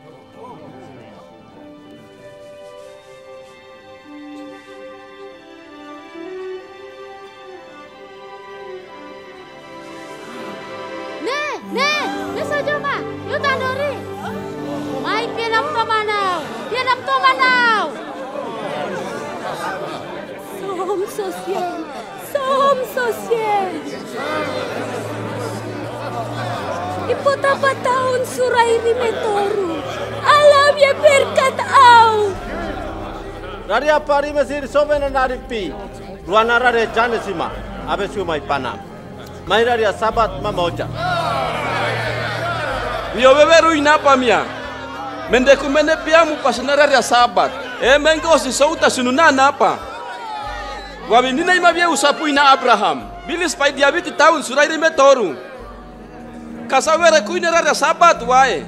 Ne, ne, ne saja ma, yo tandori. Mai pienam to manau, pienam to manau. Som sosial, som sosial. Ipotapa tahun surai rimetoru. Alam ya berkat au. Dari apa ri mesir sobe na naripi. Ruana rare jane sima. Abe suma ipana. Mai rare sabat mamoja. Bio beberu inapa mia. Mendeku mene piamu pasenara rare sabat. E mengo si souta sununana apa. Wabi nina ima bia usapu ina Abraham. Bilis pai diabiti tahun surai rimetoru. Kasawere kuinera rare sabat wae.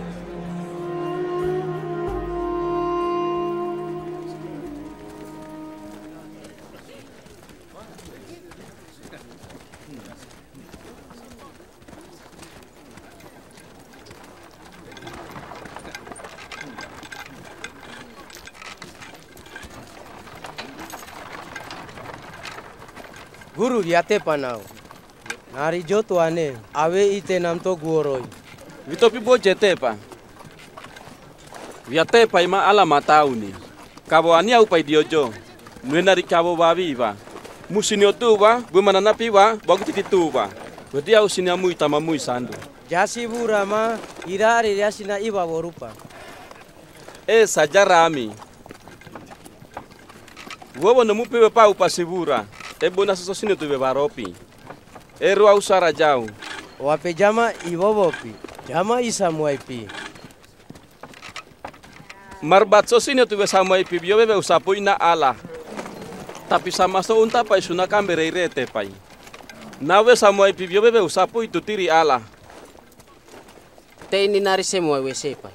Guru yate panau. Nari jo tuane, awe ite nam to guoroi. Vitopi bo jete pa. Yate pa ima ala matau ni. Kabo ani au pai diojo. Nuenari kabo babi ba. Musinio tu ba, bumana pi ba, bagu titi tu ba. Berarti au sini amui tamamui sandu. Jasi burama, irari yasina iba borupa. Eh saja rami. Wobo nemu pe pa upasibura. E bona sososini tu bebaropi. E rua usara jau. Wape jama ibobopi. Jama isamuai pi. Marbat sosini tu besamuai pi bio bebe usapu ina ala. Tapi sama so unta pai suna kambere irete pai. Nawe samuai pi bio bebe usapu itu tiri ala. Te ini nari semua wese pai.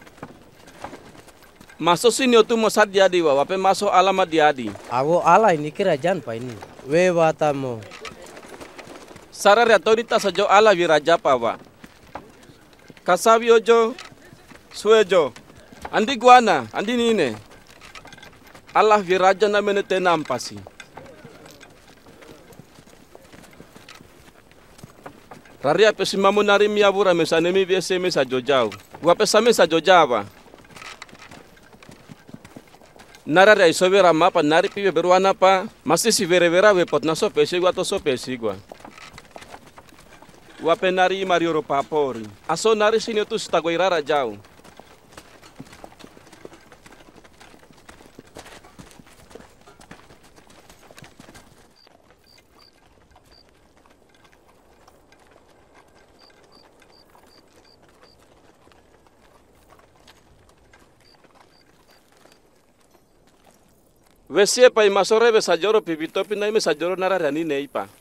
Masuk sini tu mosad diadi wa, wape masuk alamat diadi. Awo ala ini kerajaan pa ini. We watamo. Sarar otorita sajo ala viraja pa wa. Kasabi ojo, suejo. Andi guana, andi nine. Allah viraja na menete nampasi. Raria pesimamu nari miabura mesanemi biese mesa jojau. Wape same sa jojava. Nara rai sobera mapa nari pibe beruana pa masih si vera vera we pot naso pesigua to so pesigua. Wape nari Mario Ropapori. Aso nari sini tu stagoirara jauh. Wesie pa imasore be sajoro pibitopi na ime sajoro nararani neipa.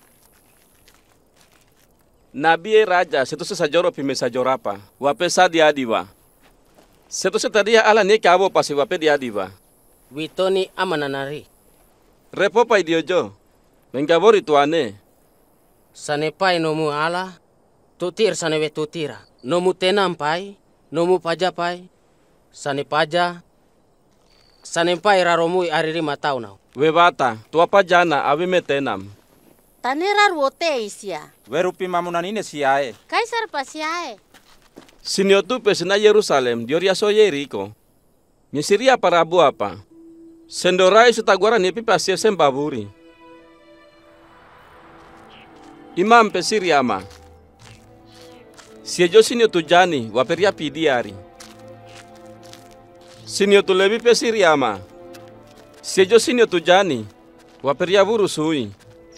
Nabi e raja setu se sajoro pi me sajorapa. Wape sa diadiwa. Setu se tadia ala ne kabo pasi wape diadiwa. Witoni amananari. Repo pa idiojo. Mengabori tuane. Sanepai nomu ala. Tutir sanewe tutira. Nomu tenam pai. Nomu paja pai. Sane paja. Sanempai raromui ariri matau nau. Webata, tua pajana awe metenam. Tanera ruote isia. Werupi mamunan ini siae. Kaisar pasiae. Siniotu pesena Yerusalem, dioria so Yeriko. Nyesiria para abu apa. Sendorai setaguara nepi pasia sembaburi. Imam pesiriama. Siejo siniotu jani, waperia pidiari. Sinio tu lebi pesiriama. Siejo sinio tu jani. Waperia buru sui.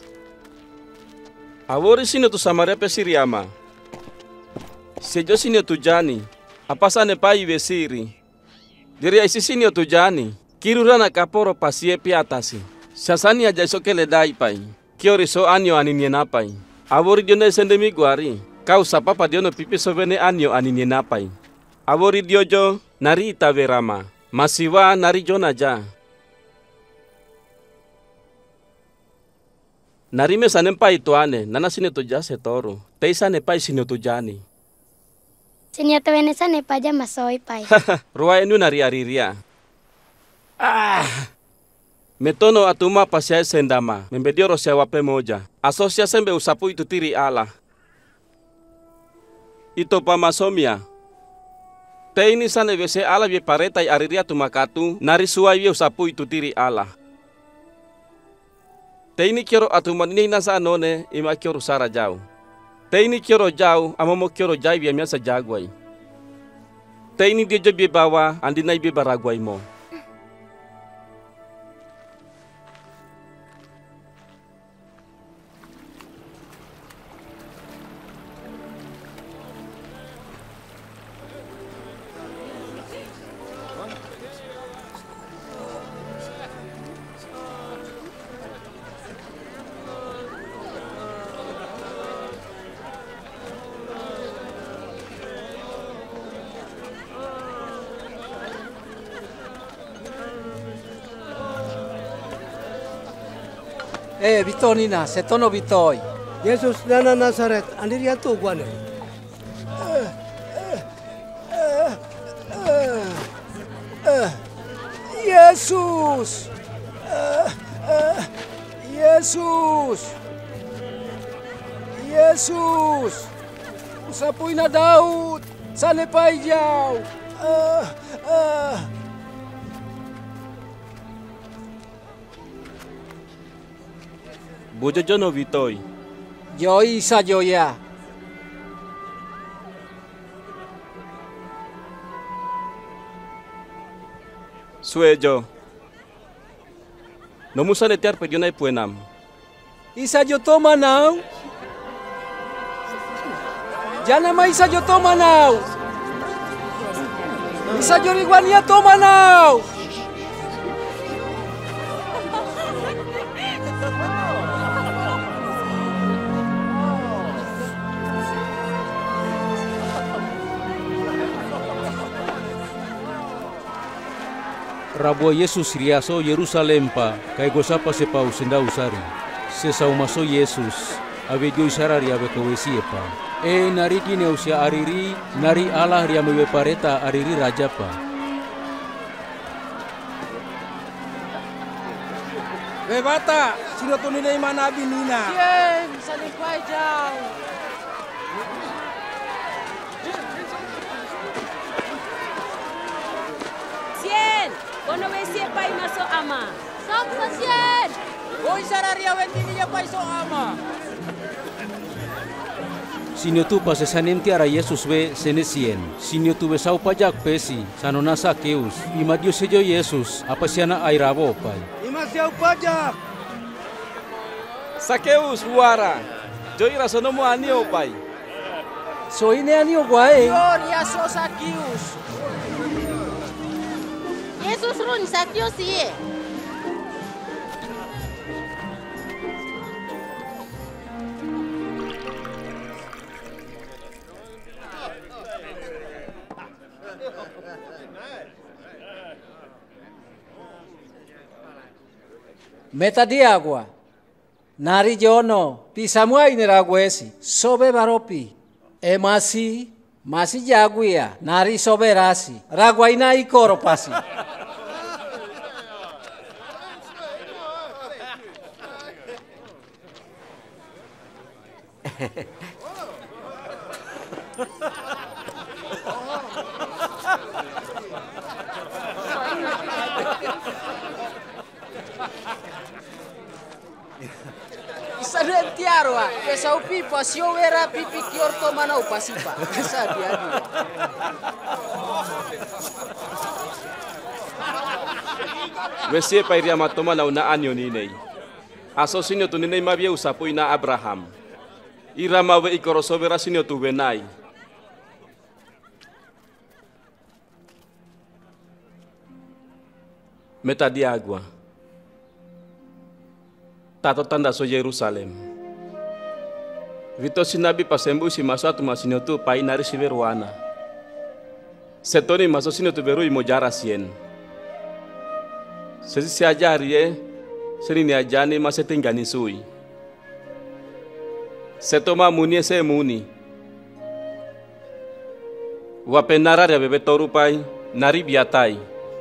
Awori sinio tu samaria pesiriama. Siejo sinio tu jani. Apasane pai vesiri. Diri aisi sinio tu jani. Kirurana kaporo pasie piatasi. Sasani aja iso kele dai pai. Kiori so anio aninyenapai. Awori dione sendemi guari. Kau sapapa diono pipi sovene anio aninyenapai. Awori diojo nari itaverama, masiwa nari jonaja. Nari mesanem pai tuane, nana sine tuja setoro, teisa ne pai sine tujani. Sini tu venesa ne paja masoi pai. Ruai enu nari ariria. Ah. Metono atuma pasia sendama, membedio rosia wape moja. Asosia sembe usapu itu tiri ala. Ito pamasomia. Te ini sana vese ala vie paretai ariria tumakatu nari suai vie usapu itu tiri ala. Te ini kioro atuman ini nasa anone ima kioro sara jau. Te ini kioro jau amomo kioro jai vie miasa jaguai. Te ini dia jo bie bawa andinai bie baraguai mo. Eh, Vitonina, setono Vitoi. Yesus nana Nazaret, andiria tu guane. Yesus! Yesus! Yesus! Usapui na Daud! Sane paijau! Ah, ah. Bojo jono vitoi. Joi sa joya. Suejo. Nomu sane tiar pedionai puenam. Isa jo toma nau. Jana ma isa jo toma nau. Isa jo riguania toma nau. Rabua Yesus riaso Yerusalem pa kai gosapa se pau senda usari. Se saumaso Yesus ave dio isarari ave kawesi pa. E nari kini usia ariri nari Allah ria mewe pareta ariri raja pa. Bebata, sino tunile mana binina. Yen, salipai jau. Kono wesie pai maso ama. Samsa sien. Oi sararia wendini ya pai so ama. Sinyo tu pa se sanem tiara Yesus we senesien. Sinyo tu besau pajak pesi sanona Sakeus. Ima dio sejo Yesus apa siana airabo pai. Ima siau pajak. Sakeus wara. Joi rasono mo anio pai. So ini anio guae. Gloria so Sakeus. Yesus run sakyo siye. Meta dia agua. Nari jono pisamua ineraguesi sobe baropi. E masi masi jaguia nari sobe rasi. Raguaina ikoro pasi. Isaren tiaro a, pesa upi pasio vera pipi kiorto mana upasipa. Esa dia dia. Wesie pairia matoma na una anyo ninei. Aso sinyo tu ninei mabia usapui na Abraham. Ira mawe ikorosobera sinyo tu benai. Meta di agua. Tato tanda so Yerusalem. Vito sinabi pasembu si masatu masinyo tu pai nari si veruana. Setoni maso sinyo tu veru imojara sien. Sesi si ajari eh, seri ni ajani mase tingani sui. Setoma muni se muni. Wapenara ya bebe toru pai, nari biatai.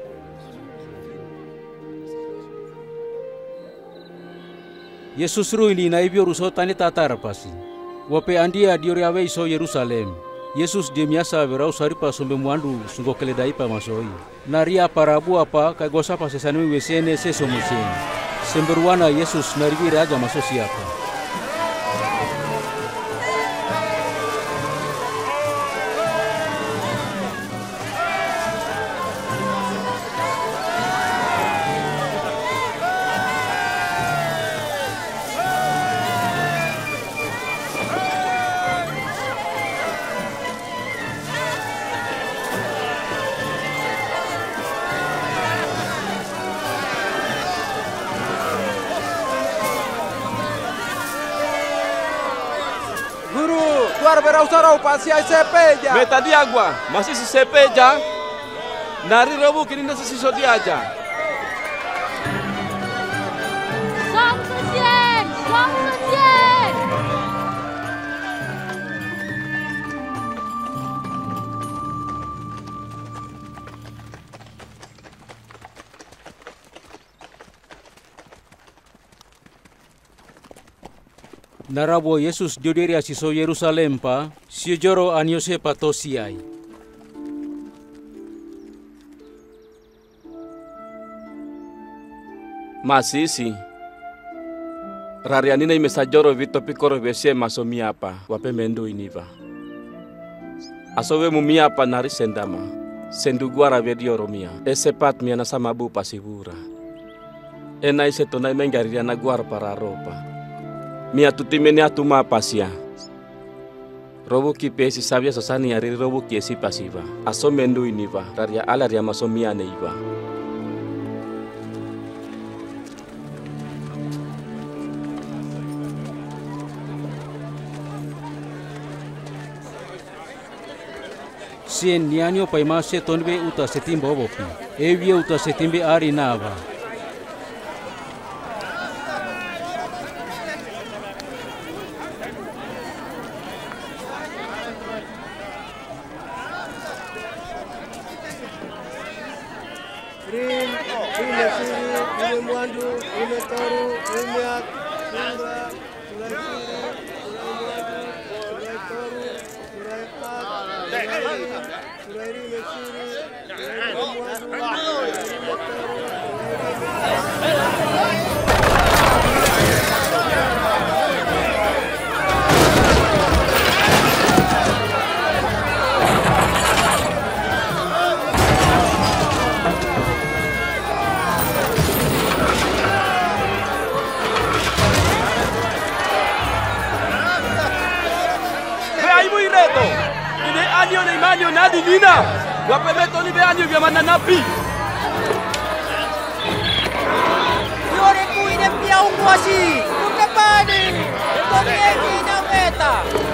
Yesus ruini na ibio ruso tani tatar pasi. Wape andia diori awe iso Yerusalem. Yesus dia miasa berau saripa sombe muandu sunggo keledai pa masoi. Naria parabu apa kai gosa pa sesani wesene se somusen. Semberuana Yesus naribi raja maso siapa. Berau-sarau pasi ai sepeja. Meta di agua, masih si sepeja. Nari robu kini nasi si so diaja. Som sesien, som sesien. Narabo Yesus dioderi asiso Yerusalem pa, si joro aniose patosiai. Masisi. Rarianina imesajoro vito pikoro vese masomiapa wape mendo iniva. Asowe mumiapa nari sendama. Senduguara vedio romia. Esepat miana sama bu pasibura. Ena ise tonai mengariria na guar para ropa. Mia tutimene atuma pasia. Robo ki pesi sabia sosani ari robo ki esi pasiva. Aso mendo iniva. Raria alaria masomia neiva. Sien nianio paima se tonbe uta setimba obopi. Evie uta setimbe ari nava. Rim, ime siri, ime mwandu, ime toru, ime at, sura, surai siri, surai mwandu, surai toru, surai at, surai rime siri, surai mwandu, surai rime toru, Ini anyo na imanyo na divina. Wapemeto ni anyo vya mananapi. Yore ku ine pia ungwasi. Ukapani. Tomieki na meta.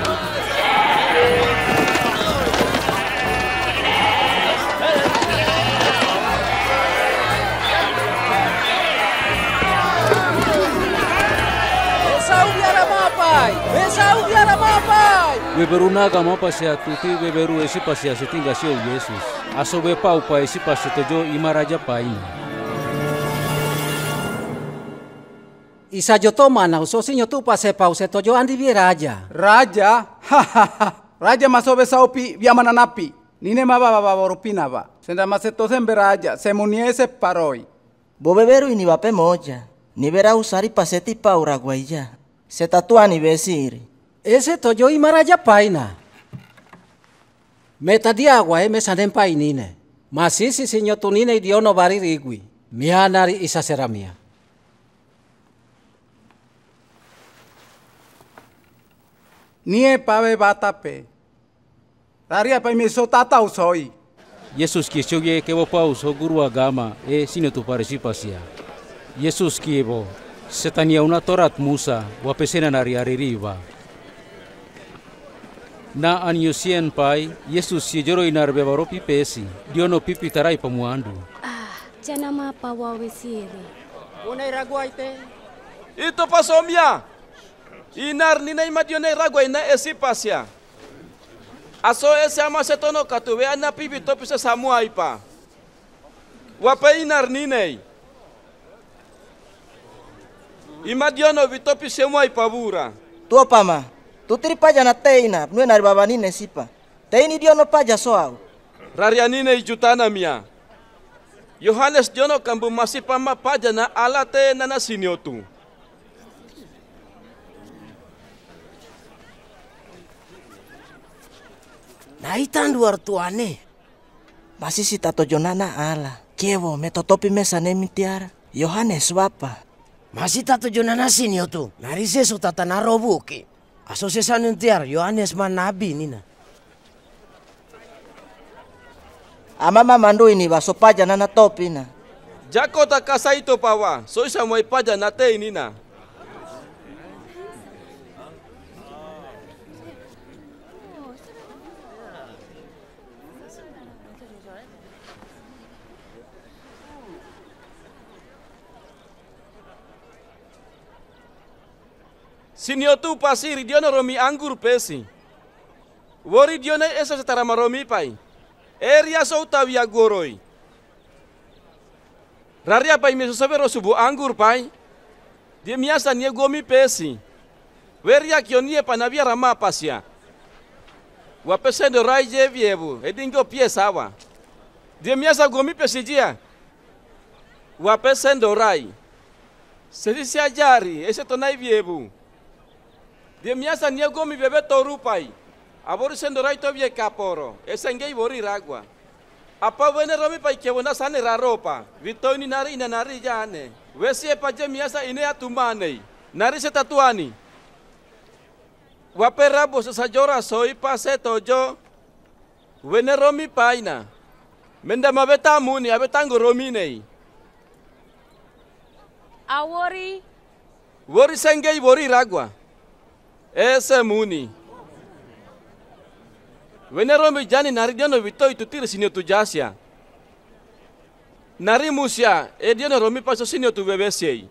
Esau biara mapai. Esau biara mapai. Weberunaga mapa se atuti weberu esi pasi asetinga sio Yesus. Aso wepau pa esi pasi tojo imaraja paina. Isa joto mana usosi nyotu pase pau se tojo andi bi raja. Raja? Hahaha. Raja masobe saupi vya mananapi. Nine maba baba boropina ba. Senda maseto sembe raja. Semuniese paroi. Bobeberu ini bape moja. Ni vera usari paseti pau raguaija. Se tatuani besiri. Ese tojo imaraja paina. Meta diagua e mesanen painine. Masisi sinyotunine idiono bari rigui. Mianari isa seramia. Nie pawe batape. Raria pa meso tata usoi. Yesus kisioge kebo pau so guru agama e sino tu participasia. Yesus kiebo setania una torat Musa wapesena nari aririva. Na anyosien pai, Yesus si joro inar bebaropi pesi, diono pipi tarai pamuandu. Ah, jana ma pawawe siri. Unai raguaite. Ito pasomia. Inar ninay madionay raguay na esi pasya. Aso esi ama setono katuwe ana pipi topi sa samuai pa. Wapa inar ninay. Imadiono vitopi semuai pabura. Tua pama. Tutiri paja na teina, nue nari baba nine sipa. Teini diono paja soau. Rarianine ijutana mia. Yohanes diono kambu masipa ma paja na alate na nasiniotu. Na itandu artuane. Masisi tato jonana ala. Kevo metotopi mesa nemitiara. Yohanes wapa. Masih tato jonana siniotu. Nari sesu tata narobuki. Aso sesanun tiar Yohanes man nabi nina. Amama mandu ini baso paja nana topina. Jako takasa ito pawa, so isa mo ipaja na te nina. Sinio tu pasiri diono romi anggur pesi. Wori dione esa setara maromi pai. Eria so tawia goroi. Raria pai meso sabero subu anggur pai. Dia miasa nie gomi pesi. Weria kionie panavia rama pasia. Wapesendo raije viebu, edingo pie sawa. Dia miasa gomi pesijia. Wapesendo rai. Sedisi ajari, ese tonai viebu. Dia miasa nia gomi bebe torupai. Abori sendo rai to vie kaporo, ese ngei bori ragwa. Apa wene romi pai kewona sane raropa. Vito ini nari ina nari jane. Wesi e paje miasa ine atumane. Nari setatuani. Wape rabo sesajora soi pase tojo. Wene romi paina. Menda mabeta muni abetango romi nei. Awori. Wori sengei wori ragwa. Ese muni. Wene romi jani nari diono vito itu tiri sinio tu jasia. Nari musia e diono romi paso sinio tu bebesiei.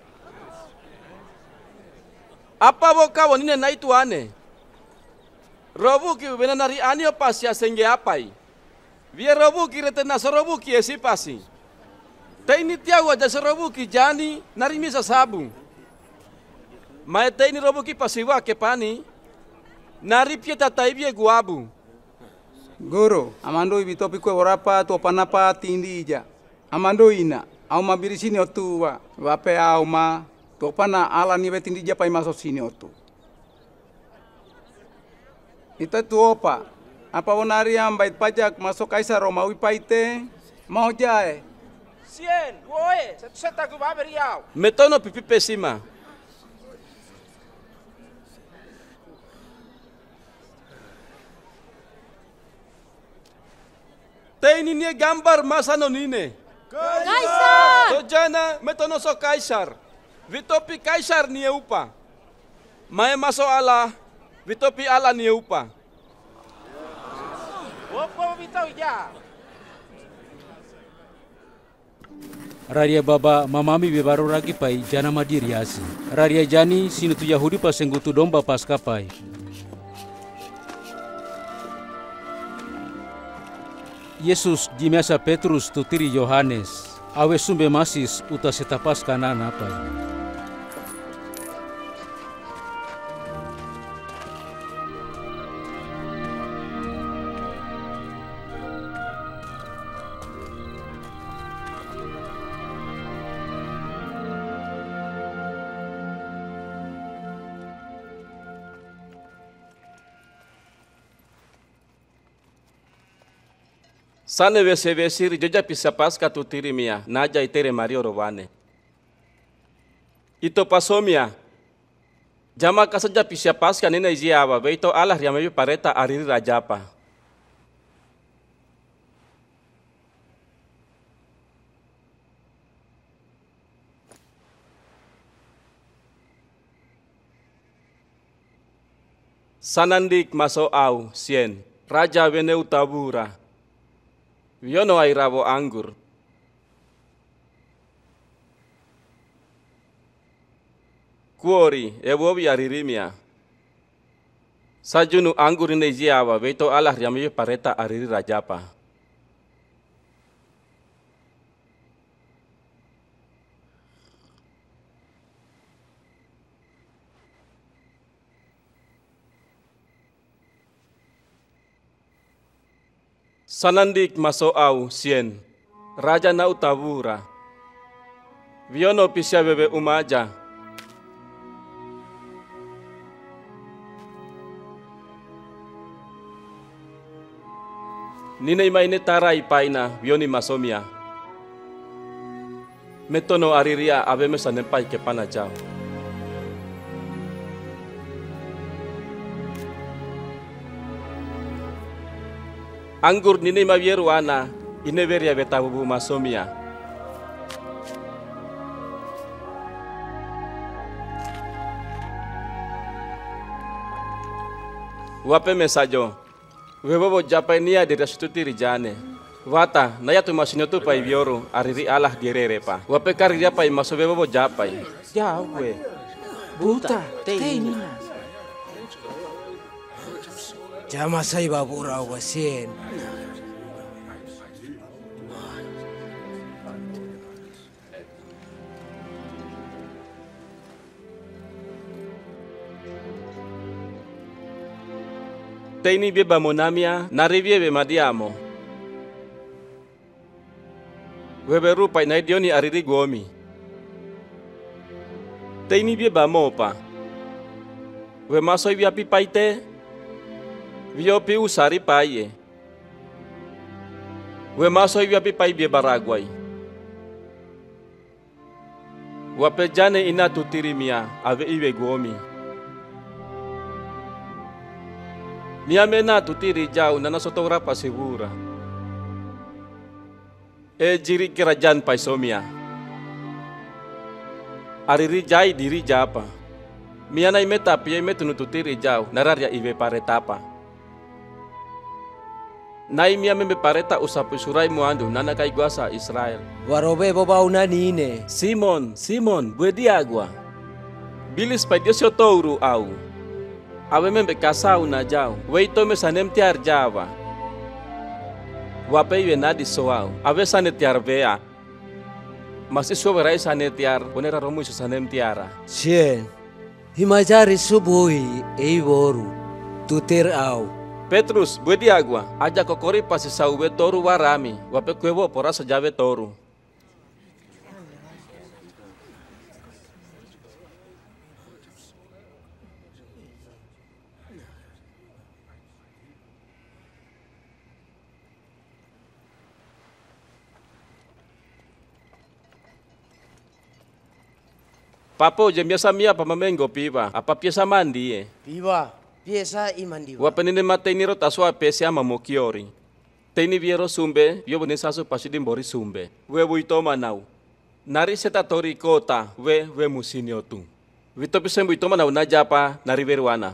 Apa boka wanine na itu ane? Robuki wena nari anio pasia senge apai. Via robuki rete na sorobuki esi pasi. Teini tiago aja sorobuki jani nari misa sabu. Mae teini robuki pasiwa ke pani. Nari pieta taibie guabu. Guru, amando ibitopi kwe warapa tu panapa tindi ija. Amando ina, au mabiri sini otua, wape au ma, tu pana ala niwe tindi ija pai maso sini otu. Ita tu opa, apa wonari ambait pajak masuk kaisar Romawi paite, mau jae. Sien, woe, seta gu baberiau. Metono pipi pesima. Teini nie gambar masa nonine. Kaisar! Tojana metono so kaisar. Vitopi kaisar nie upa. Mae maso ala, vitopi ala nie upa. Opo vito ya. Raria baba mamami bebaru ragi pai jana madiri asi. Raria jani sinu tu Yahudi pas senggutu domba pas kapai. Yesus dimasa Petrus tutiri Yohanes. Awe sumbe masis uta setapas kanan apa. Sane vese vesiri joja pisa paska tutiri mia, naja itere Mario Rovane. Ito pasomia. Jama kasaja pisa paska nina iziawa, beito Allah riamebi pareta ariri rajapa. Sanandik maso au, sien, raja wene utabura. Viono ai rabo anggur. Kuori, ebobi aririmia. Sajunu anggur ini jiawa, beito Allah riamebi pareta ariri rajapa. Sanandik maso au sien, raja na utabura. Viono pisia bebe umaja. Nina imaine tarai paina, vioni masomia. Metono ariria abeme sanempai ke panajau. Anggur nini mavieru ana, ine veria betabubu masomia. Wape mesajo, webobo japainia dari situtiri jane. Wata, naya tu masinyo tu pai bioro, ariri Allah direre pa. Wape kari dia pai maso webobo japai. Jauh we. Buta, teina. Jama sai babura wasien. Teini beba monamia narivie be madiamo. Webe rupai na idioni ariri gomi. Teini beba mopa. We masoi via pipaite. Viopi usari paie. We masoi via pipai bie baraguai. Wape jane ina tutirimia ave iwe gomi. Mia mena tutiri jauh nana sotora pasibura. E jiri kerajaan paisomia. Ariri jai diri japa. Mia na ime tapi ime tunu tutiri jauh nararia iwe paretapa. Nai mia membe pareta usapu surai muandu nana kai guasa Israel. Warobe boba unani ine. Simon, Simon, buedi agua. Bilis pa Dios yo touru au. Awe membe kasau na jau. Wei tome sanem tiar java. Wape iwe nadi soau. Awe sane tiar vea. Masi soberai sane tiar. Ponera romu iso sanem tiara. Sien. Himajari subuhi eivoru. Tutir au. Petrus, buedi agua. Aja kokori pasi sauwe toru warami. Wape kuevo pora sajave toru. Papo je biasa mia pa mamengo piba. Apa piasa mandi eh? Piba, piasa imandi. Wa penine mate ni rota swa pesi ama mokiori. Teni viero sumbe, yo bone saso pasidim bori sumbe. We buito manau. Nari seta tori kota, we we musini otu. Vito pisen buito manau na japa nari veruana.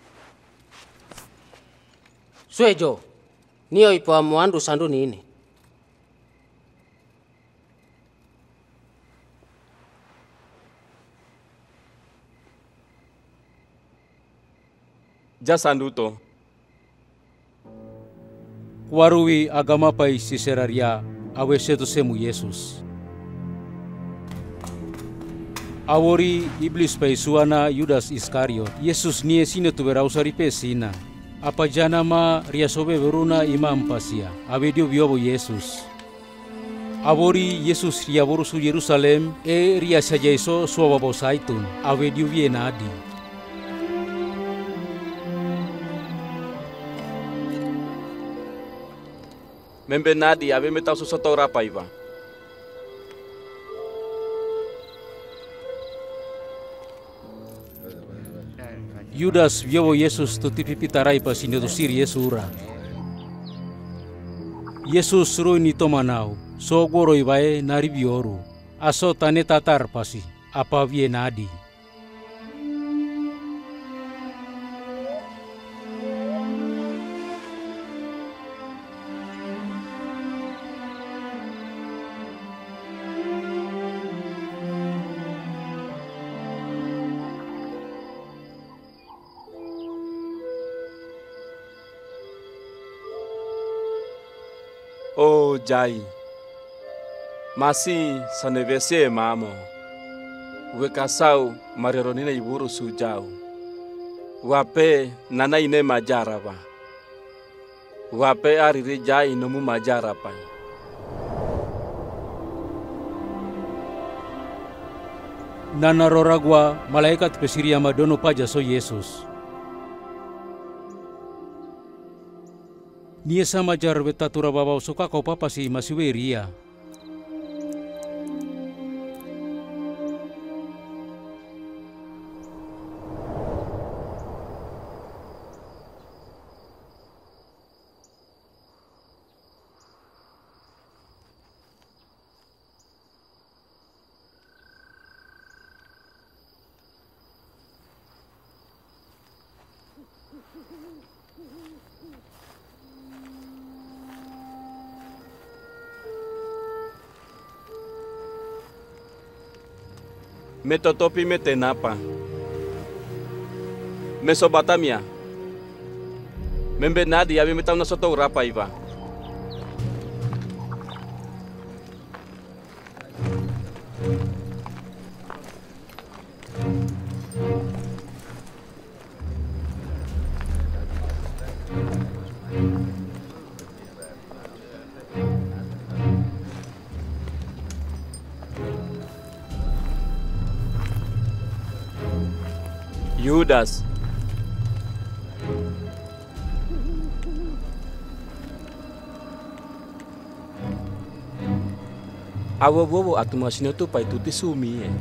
Suejo, niyo ipo amuandu sandu nini. Jasanduto. Warui agama pai siseraria awe setu semu Yesus. Awori iblis pai suana Yudas Iskariot. Yesus nie sine tu berausari pesina. Apa jana ma ria sobe beruna imam pasia. Awe dio biobo Yesus. Awori Yesus ria borusu Yerusalem e ria sajaiso suababo saitun. Awe dio vienadi. Membe nadi ave metau susoto rapa iba. Yudas viobo Yesus tu tipi pitarai pasini tu siri Yesura. Yesus suruh ni tomanau, so goro ibae nari bioru. Aso tane tatar pasi, apa vie nadi. Oh jai, masih sanevese mamo. We kasau marironina iburu sujau. Wape nana ine majaraba. Wape ariri jai nomu majarapa. Nana roragwa malaikat pesiria madono paja so Yesus. Nia sama jar betatura babau suka kau papa si masih weria. Metotopi metenapa. Mesobatamia. Membe nadi abi metau na soto rapa iba. Yudas. Awo bobo atu masino tu pai tuti sumi eh.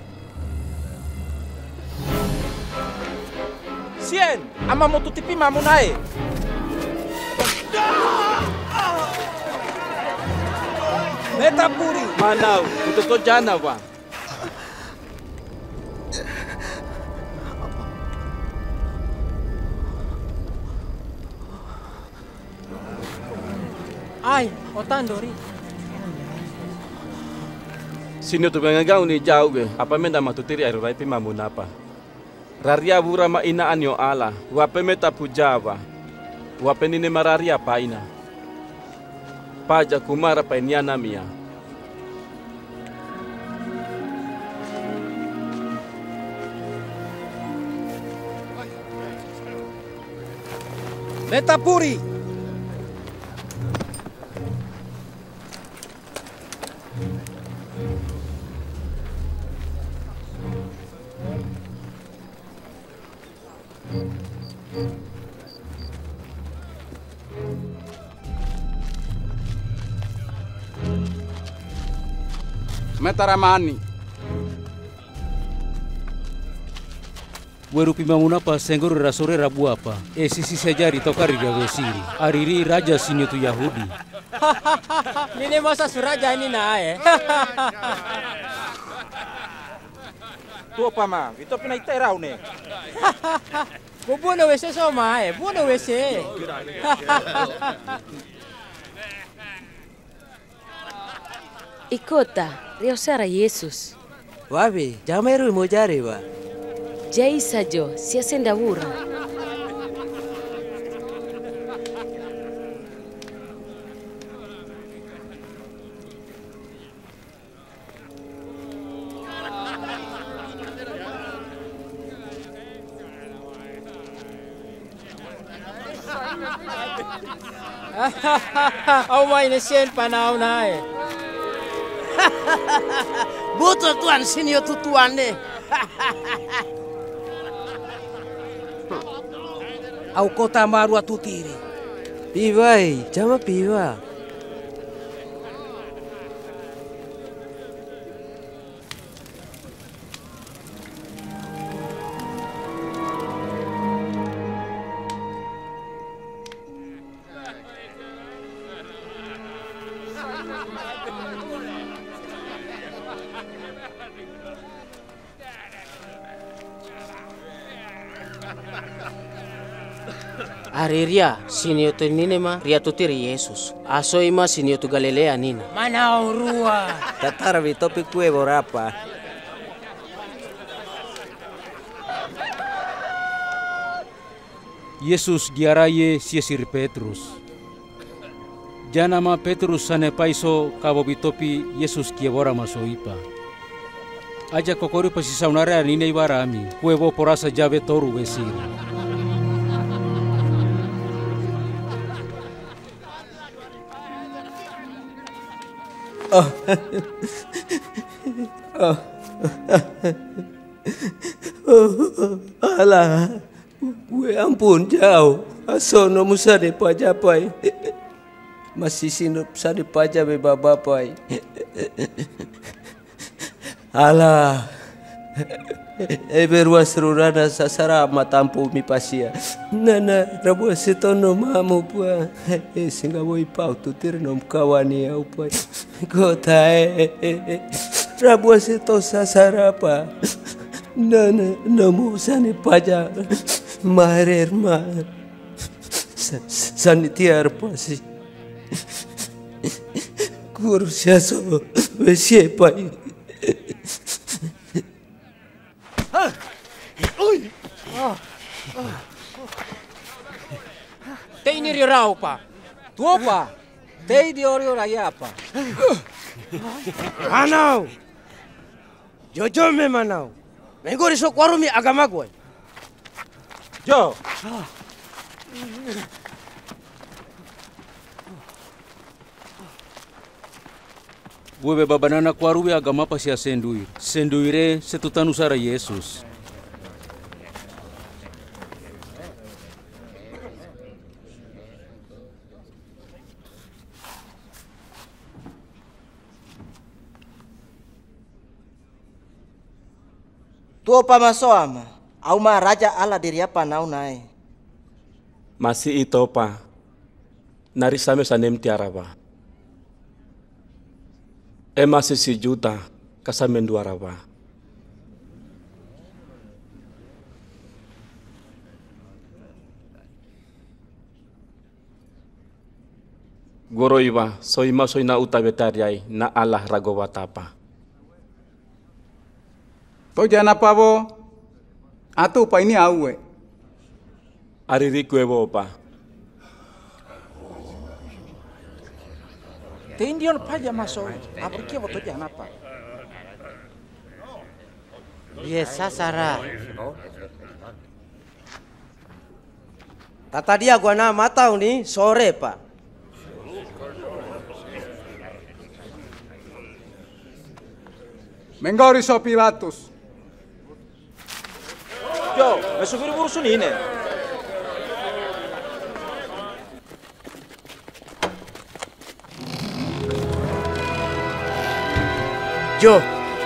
Sien, ama mo tutipi mamu nae. Meta puri. Manau, itu to jana wa. Ai, otan dori. Sino tu bangagau ni jauh ge. Apa menda matutiri air rai pi mamu napa. Raria bura ma ina anyo ala. Wape meta pujawa. Wape nine mararia paina. Paja kumara painiana mia. Meta puri. Metaramani. Werupi mamunapa sengguru rasore rabu apa? E sisi sejari tokari gagosiri. Ariri raja sini tu Yahudi. Nini masa suraja ini nae. Tuo pama, itu pina iterau ne. Bubuno wese so mae, buno wese. Ikota, Rio Sara Yesus. Wabi, jameru mojari wa. Jai sajo, si asenda ura. Au mai nesen panau nae. Buto tuan sini tu tuan ne. Au kota maru atu tiri. Piwai, jama piwa. Ariria, sinio tu nine ma, ria tu tiri Yesus. Aso ima sinio tu Galilea nina. Mana urua. Tatarvi topi kue borapa. Yesus diaraye siesir Petrus. Janama Petrus sane paiso kabo bitopi Yesus kiebora masoipa. Aja kokori pasi saunare nine ibarami. Kuebo porasa jabe toru besiri. Oh. Oh. Oh. Alah. Gue ampun jauh. Asono musa de pajapai. Masih sinup sa de pajabe babapai. Alah. Eberwa serurana sasara matampu mi pasia. Nana rabu setono mamu pua. Singa woi pau tutir nom kawani au pai. Kotae. Rabu seto sasara pa. Nana namu sani paja. Marer ma. Sani tiar pasi. Kursiaso besie pai. Ui. Tei ni rau pa. Tuo pa. Tei di ori raya pa. Manau. Jojo me manau. Mengori so kwarumi agama gue. Jo. Gue babanana kwaruwe agama pasi asenduir. Senduire setutanu sara Yesus. Tuo pamasoama, au ma raja ala diri apa nau nai. Masih itu pa. Nari same sanem tiara ba. E masih si juta kasamen dua ba. Goro iwa, soima soina utabetariai na Allah ragowatapa. To jana pavo, atu pa ini aue. Aririku ewo pa. Te indion paja masuk, apa kia to jana pa? Biasa Sarah. Tata dia gua na matau nih sore pak. Menggori so Pilatus. Yo, besok buru buru suni ini. Jo.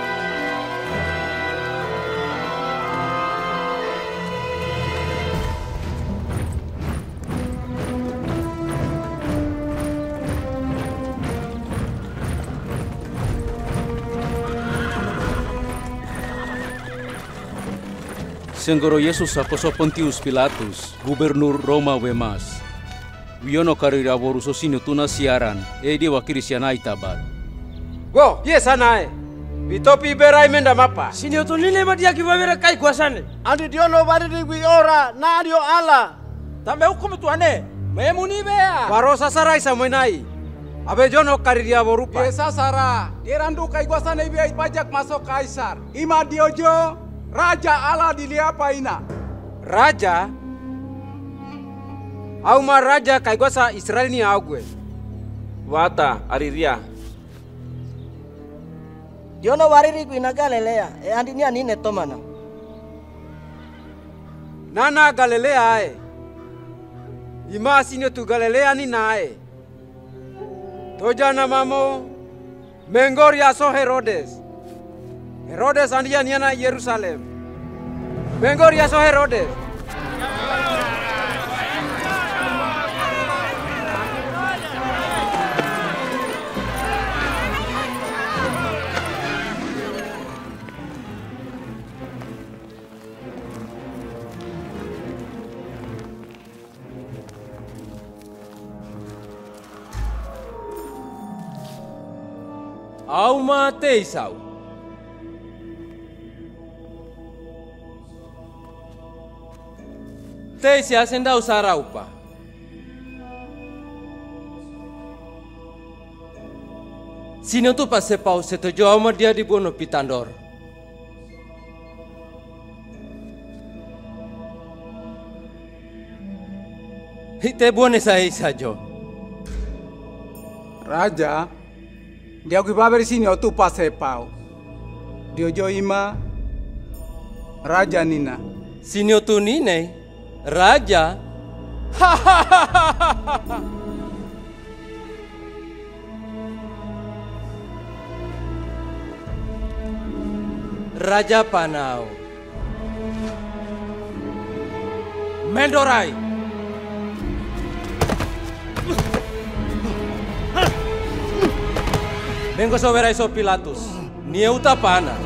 Senggoro Yesus akoso Pontius Pilatus, gubernur Roma wemas. Wiono karira boru sosino tuna siaran, e dia wakiri sianai tabat. Go, ye sanae. Bitopi berai menda mapa. Sini tu nile ma dia kibabera kai kuasane. Andi diono bari di gui ora, na dio ala. Tambe hukum tu ane, memuni bea. Baro sasarai samoinai. Abe jono kariria borupa. Ye sasara, dirandu kai guasane biai pajak masuk kaisar. Ima diojo. Raja Allah diliapa ina. Raja? Au ma raja kai guasa Israel ni au gue. Wata, ariria. Diono wariri kuina Galilea, e andi ni anine tomana. Nana Galilea e. Ima sino tu Galilea ni nae. Toja namamo Menggori aso Herodes. Herodes andia niana Yerusalem. Menggori aso Herodes. Au mate isau. Te si asenda usara upa. Sino tu pas sepau setuju ama dia dibunuh pitandor. Hite buone sai sajo. Raja, dia gui baberi sini tu pas sepau. Diojo ima Raja nina. Sini tu nine. Raja, Raja Panau, Mendorai, Mengo soverai so Pilatus, Nieuta Pana.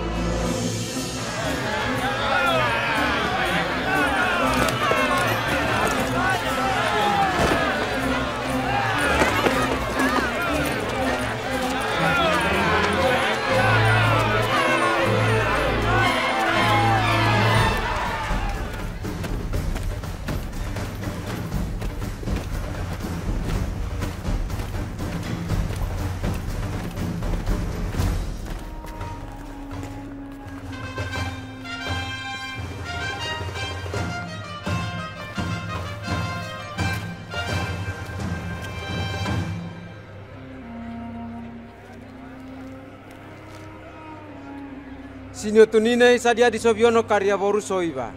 Sinyo tunine sadia di sobiono karya boru soiba.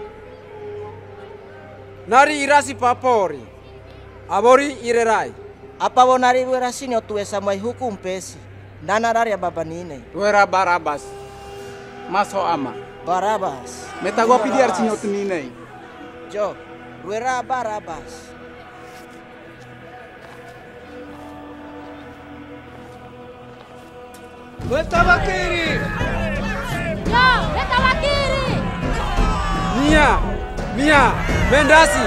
Nari irasi papori, abori irerai. Apa wonari wera sini otu esa mai hukum pesi. Nana rari baba nine. Wera Barabas. Maso ama. Barabas. Meta gua pidi arsinyo tu nine. Jo, wera Barabas. Beta bakiri. Yo, beta bakiri. Mia, Mia, Mendasi.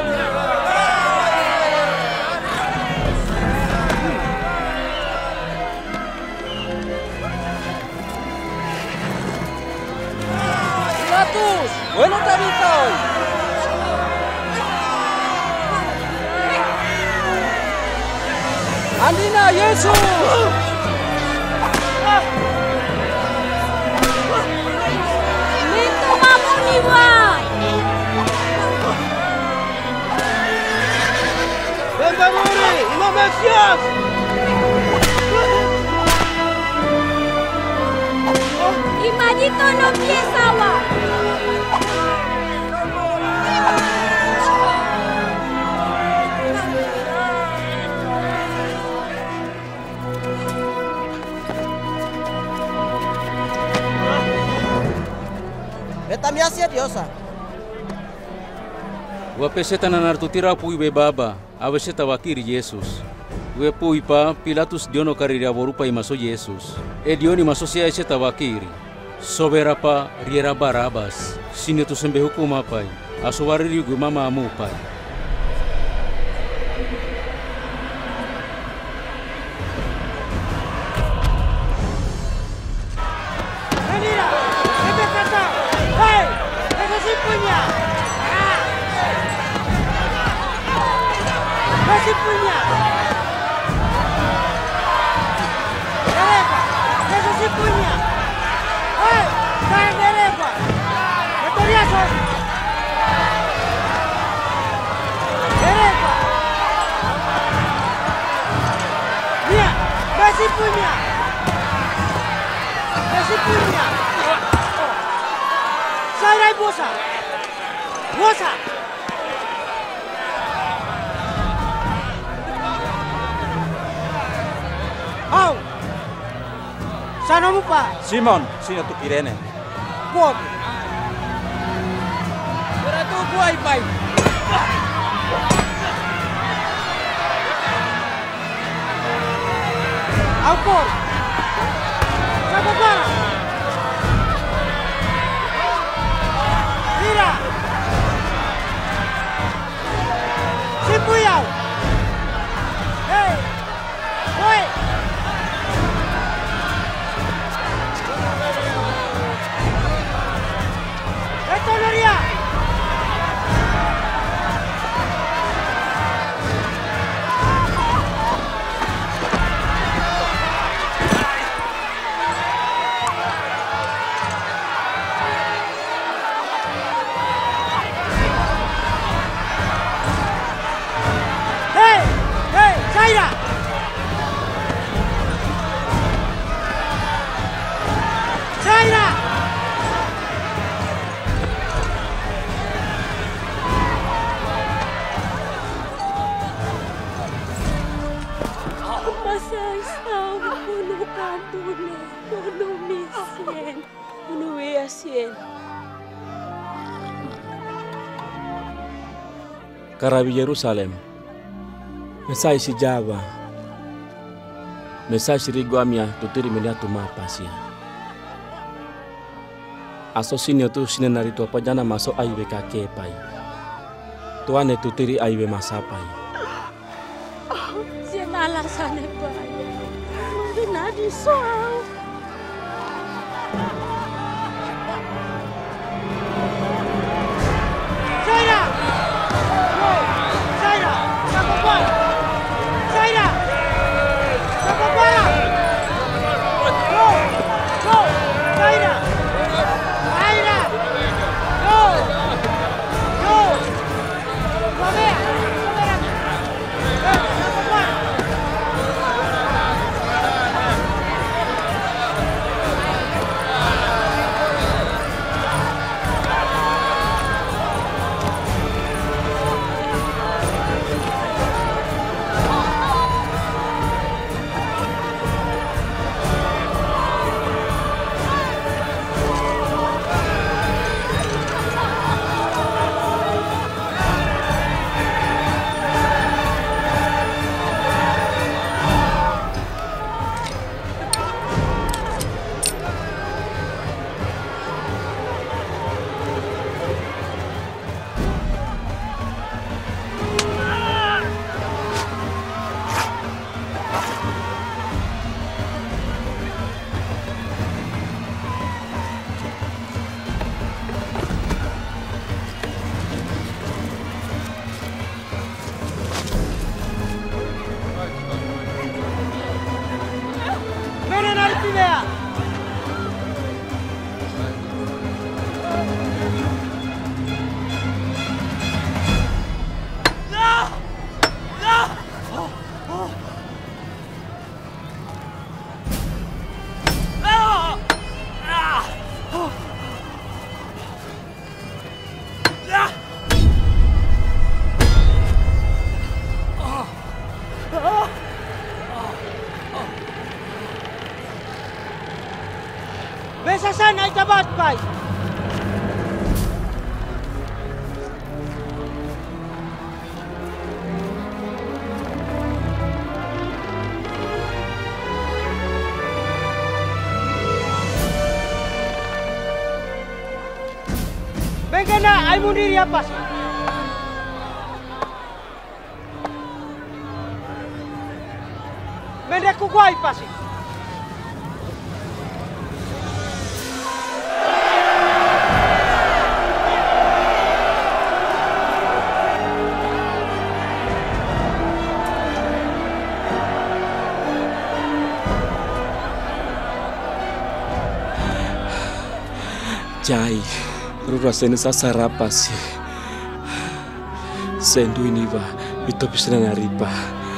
Pilatus, bueno tabita hoy. Andina Yesus. Minto mamon ni buat. Bentamuri, Imam Mesias. Imajito no pieza wa. Beta miasia diosa. Wape seta nanar tutira pui be baba, ave seta wakiri Yesus. We pui pa Pilatus diono kariria borupa imaso Yesus. E dioni maso sia seta wakiri. Sobera pa riera Barabas. Sini tu sembe hukum apai. Aso wariri gue mama amu pai. Masih punya. Dereva, eso sí punya. Hei, cae dereva. Metería son. Dereva. Mia, masih punya. Masih punya. Saya bosa. Bosa. Au! Sana mo pa? Simon, sino tu Irene? Bob! Wala to buhay pa. Au por! Sa baba! Mira! Si Puyaw! Hey! Hoy! Gloria! Hey! Hey! Zaira! Zaira! Karabi Yerusalem, mesai si Java, mesai si Riguamia, tutiri melihat mapasia. Asosinio tu sinenari tu apa jana masuk aiwe kakepai. Tuane tutiri aiwe masapai. Senala sana pai. Nadi soal. Zaira! Zaira! Sa baba! Zaira! Sa baba! Go! Go! Zaira! Zaira! Go! Go! Romea! Romea! Sa baba! Galilea. Besa sana itabat pai. Bengkena ay mundiri apa sih? Mendek kukuai pasi. Jai, rura sene sasa rapasi. Sendu ini va, itu bisa naripa.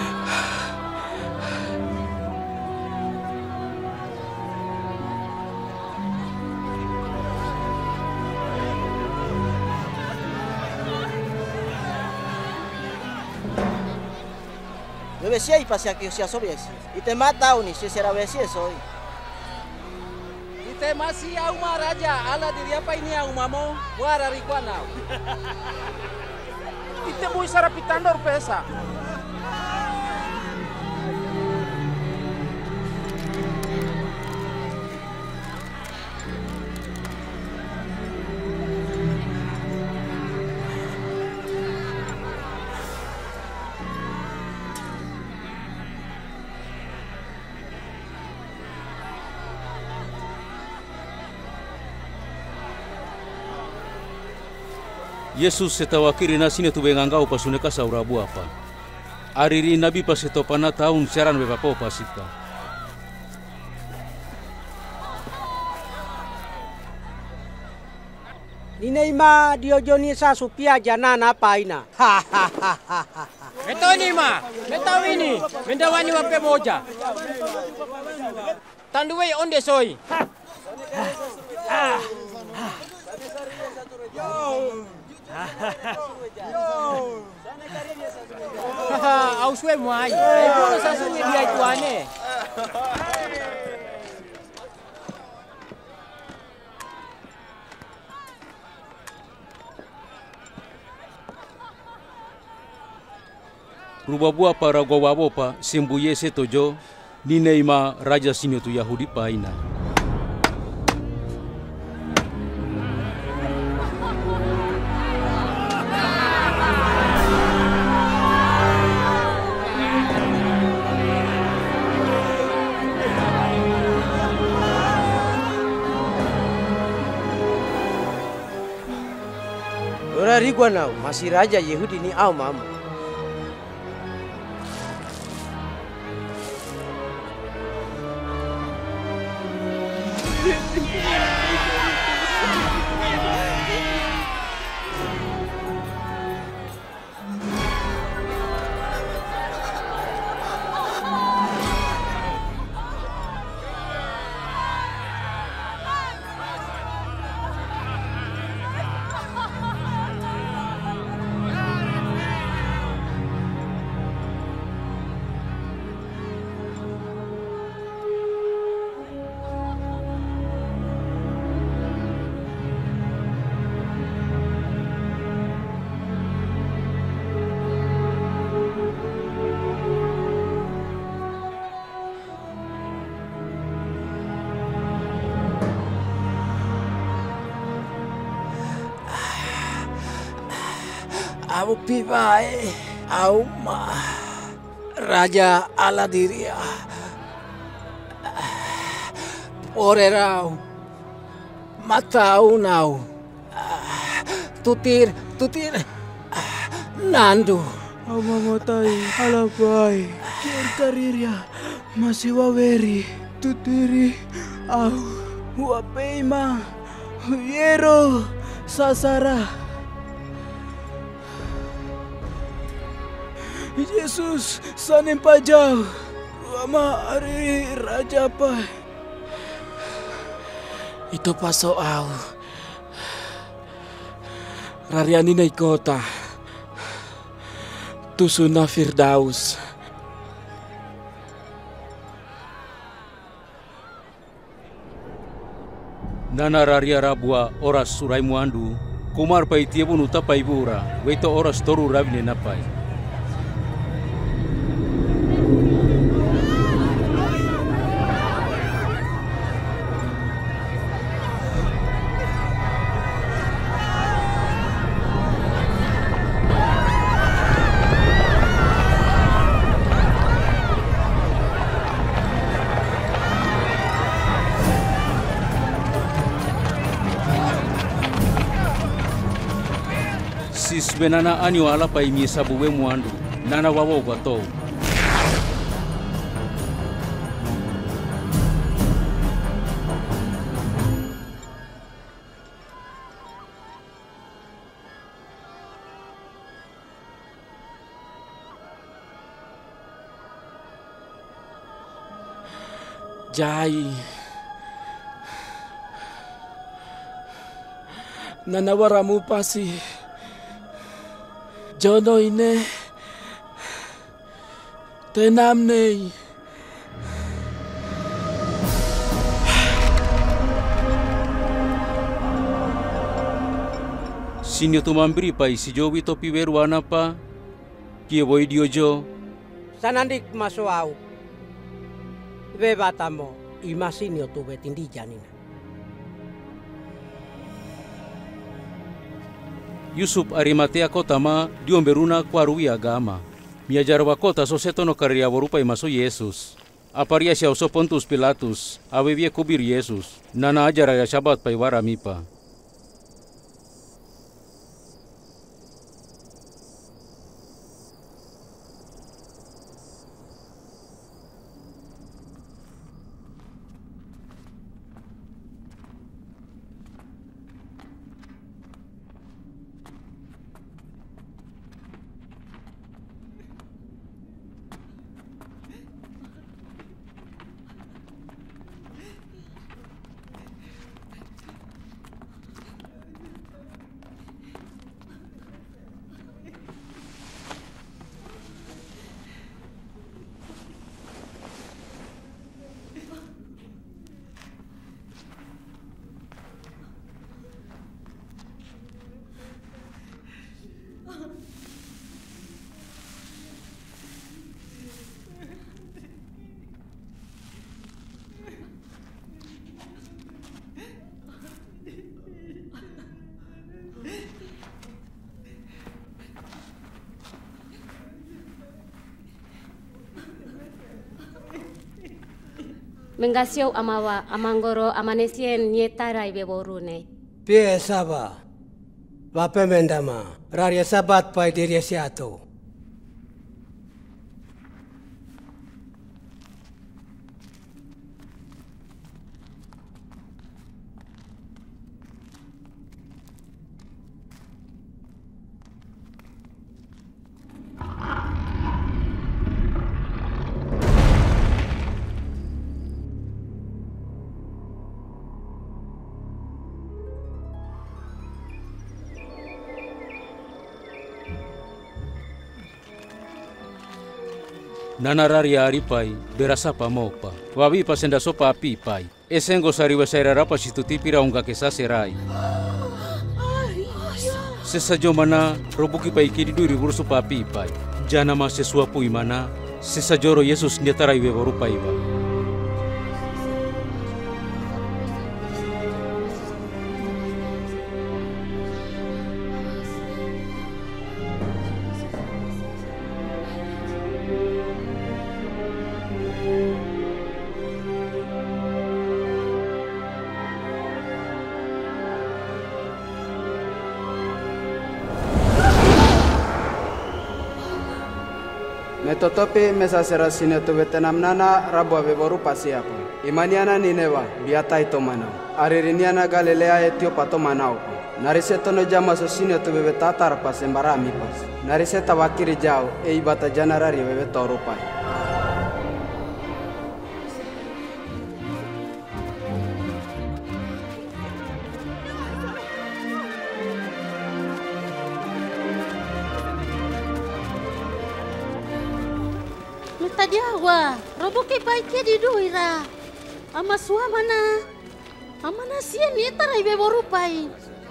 Bebe si aí passear aqui se sobre esse. E te mata uni se será ver se soy. Ite masih au maraja ala diri apa ini au mamo wara rikwana. Ite mui sarapitandor pesa. Yesus setawakiri nasine tu bengangau pasuneka saurabu apa. Ariri nabi pasetopana tahun seran bepapo pasita. Ninaima diojoni sa supia janana paina. Meto ni ma, meto ini, mendawani wape moja. Tanduwe onde soy. Haha, au suwe mwai. Ebono sasa ni dia tuane. Rubabua para gwawabopa simbuye setojo nineima raja sini tu Yahudi paina. Ora rigwa nau masih raja Yehudi ni au mama. Abu pibai, au ma, raja ala diria, orerau, matau nau, tutir, tutir, nandu. Ama motai, ala bai, kian kariria, masih waweri. tutiri au wapeima yero sasara. Yesus sanempajau ruama ari raja pa. Ito paso au rariani na ikota tusuna Firdaus. Nana raria rabua oras surai muandu kumar pai tiebun utapai bura weito oras toru ravine napai. Sis benana anio ala pai mi sabuwe muandu nana wawo gato. Jai nanawaramu pasi jono ine tenam nei. Sinyo tumambiri pai si jowi topi weruana pa kie boy diojo sanandik masuau bebatamo imasinyo tu betindi janina. Yusuf Arimatea kota ma diomberuna kwarui agama. Miajar wa kota soseto no karia borupa imaso Yesus. Aparia siya uso Pontus Pilatus, awewia kubir Yesus. Nana ajar ya sabat pai wara mipa. Mengasio amawa amangoro amanesien nyetara ibe borune. Pie saba. Vape mendama. Raria sabat pai diri siato. Nana raria aripai berasa pamopa. Wabi pasenda sopa api pai. Esengo sariwa saira rapa situ tipira unga kesa serai. Sesajo mana robuki pai kiri duri bursu papi pai. Jana ma sesuapu imana sesajoro Yesus nyetara iwe borupa iwa. Metotopi mesa serasine tu vetenam nana rabu ave boru pasiapa. Imaniana Ninewa, biatai tomanau. Aririniana Galilea Etiopa tomanau. Nariseta no jama sosinio tu bebe tatar pas embara mipas. Nariseta wakiri jau e ibata janarari bebe torupai. Mita diawa, robo ke baikia di duira. Ama suamana. Amana sien ni tarai bebo rupai.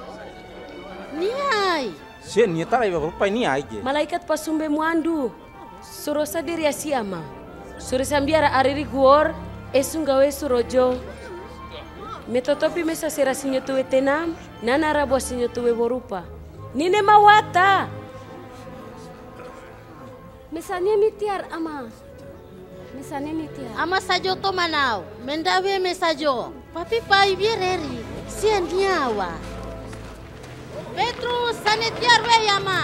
Niai. Sien ni tarai bebo rupai ni aje. Malaikat pasumbe muandu. Suruh sadiri asiama. Suruh sambiara ariri guor. Esung gawe surojo. Metotopi mesa serasinyo tuwe tenam. Nana rabo sinyo tuwe borupa. Nine mawata. Mesanya mitiar ama. Mesanya mitiar. Ama sajo to manau. Mendawe mesajo. Papi pai biereri. Sien diawa. Petrus sanetiar we ama.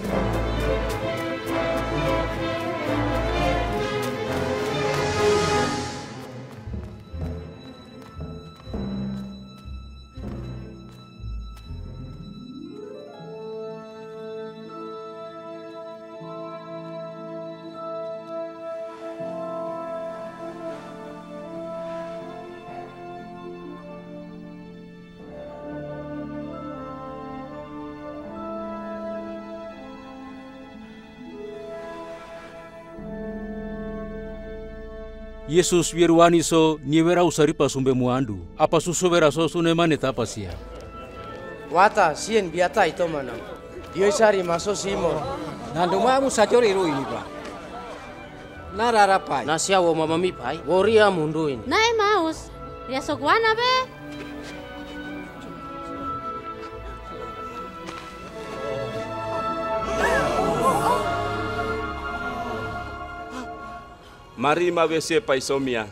Yesus wieruani so niwera usaripa sumbe muandu. Apa susubera so sunemane tapasia. Wata sien biata ito mana. Dio sari maso simo. Nandumamu sajori ru ini pa. Narara pai. Nasia wo mama mi pai. Woria munduin. Nae maus. Ya sokwana be. Mari mawese paisomia.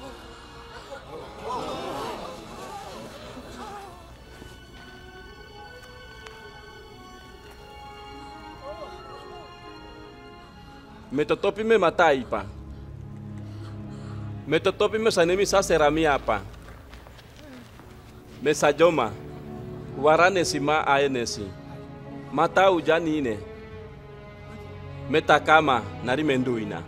Metotopi me matai pa. Metotopi me sanemi sa seramia pa. Me sajoma. Warane sima aenesi. Mata ujani ine. Metakama nari menduina.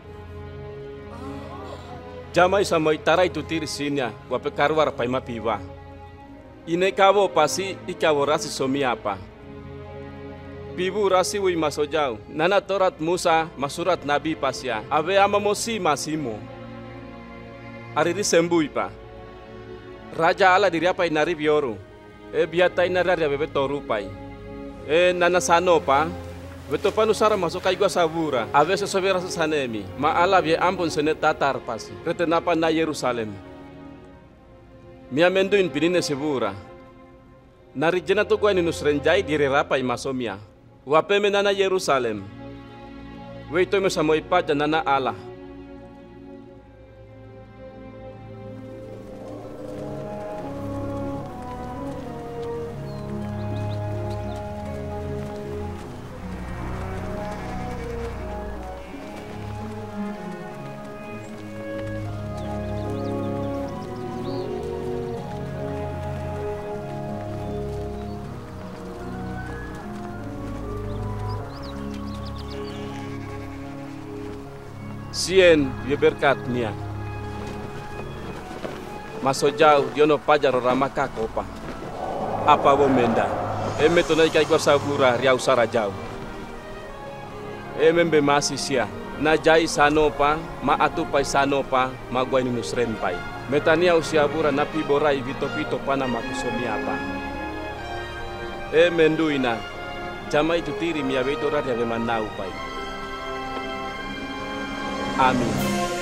Jamai sama itara itu tiri sinya, wape karwar pai mapiwa. Ine kavo pasi ikavo rasi somi apa. Pibu rasi wi masojau, nana torat Musa masurat Nabi pasya, ave ama mosi masimo. Ariri sembui pa. Raja ala diri apa inari bioru, e biata inari bebe toru pai. E nana sano pa. Beto panu sara masuk kai gua sabura. Ave sesobera sesanemi. Ma ala bie ampun sene tatar pasi. Retenapa na Yerusalem. Mia menduin pinine sebura. Nari jena tu gua ninus renjai dire rapai masomia. Wape menana Yerusalem. Weito me samoi paja nana ala. Sien dia berkat nia. Maso jauh dia no pajar ramaka kopa. Apa bo menda? Eme to nai kai gua sabura ria usara jauh. Eme be masih sia. Na jai sanopa, ma atu pai sanopa, ma gua ini nusren pai. Metania usia bura napi borai vito vito pana makusomi apa. E menduina. Jama itu tiri mia beito radia be manau pai. Amin.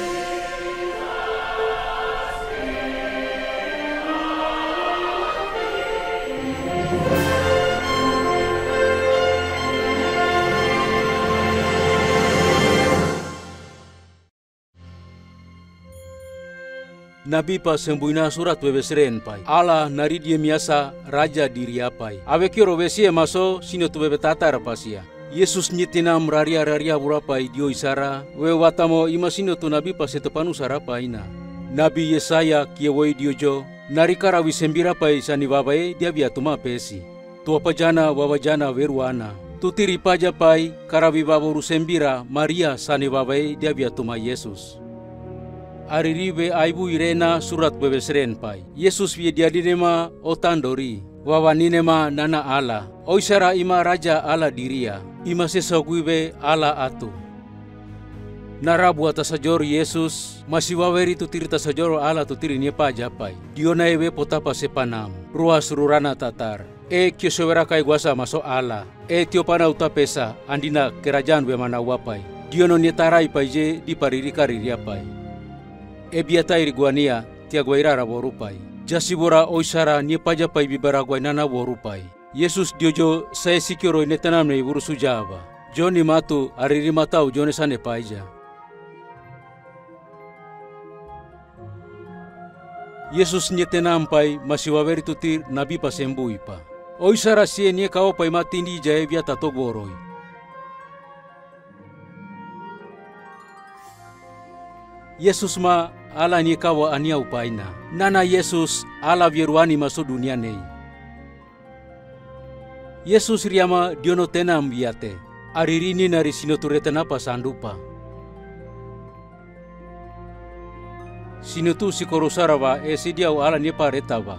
Nabi pa sembuina surat bebesren pai. Allah nari dia miasa raja diri apai. Ave kiro besie maso sino tu bebe tatar pasia. Yesus nyitinam raria raria burapai dio isara. We watamo imasino tu nabi pa setepanu sarapaina. Nabi Yesaya kiewoi diojo, narikara wisembira pai sani babae dia biatuma pesi. Tua pajana wawajana weruana. Tutiri paja pai karawi baboru sembira Maria sani babae dia biatuma Yesus. Ariribe aibu Irena surat bebesren pai. Yesus vie dia dinema otandori. Wawaninema nana ala. Oisara ima raja ala diria. Ima sesaguibe ala atu. Narabu atas sajor Yesus masih waweri tutiri tasajoro ala tutiri niepa japai. Diona ewe potapa sepanam. Ruas rurana tatar. E kio sewera kai guasa maso ala. E tio pana utapesa andina kerajaan we mana wapai. Diono nietarai paije di pariri kariri apai. E biatai riguania tia guairara worupai. Jasibora oisara niepa japai bibara guainana worupai. Yesus diojo saya sikiro netanam ne iburu sujaba. Joni matu ariri matau jone sane paija. Yesus nyetenam pai masih waweri tutir nabi pasembu ipa. Oisara sie nie kau pai matindi jae via tato goroi. Yesus ma ala nie kawa ania upaina. Nana Yesus ala vieruani masuk dunia nei. Yesus riama diono tenam viate. Aririni nari sinotureten apa sandupa. Sinutu si korosarawa e si dia ala nie paretawa.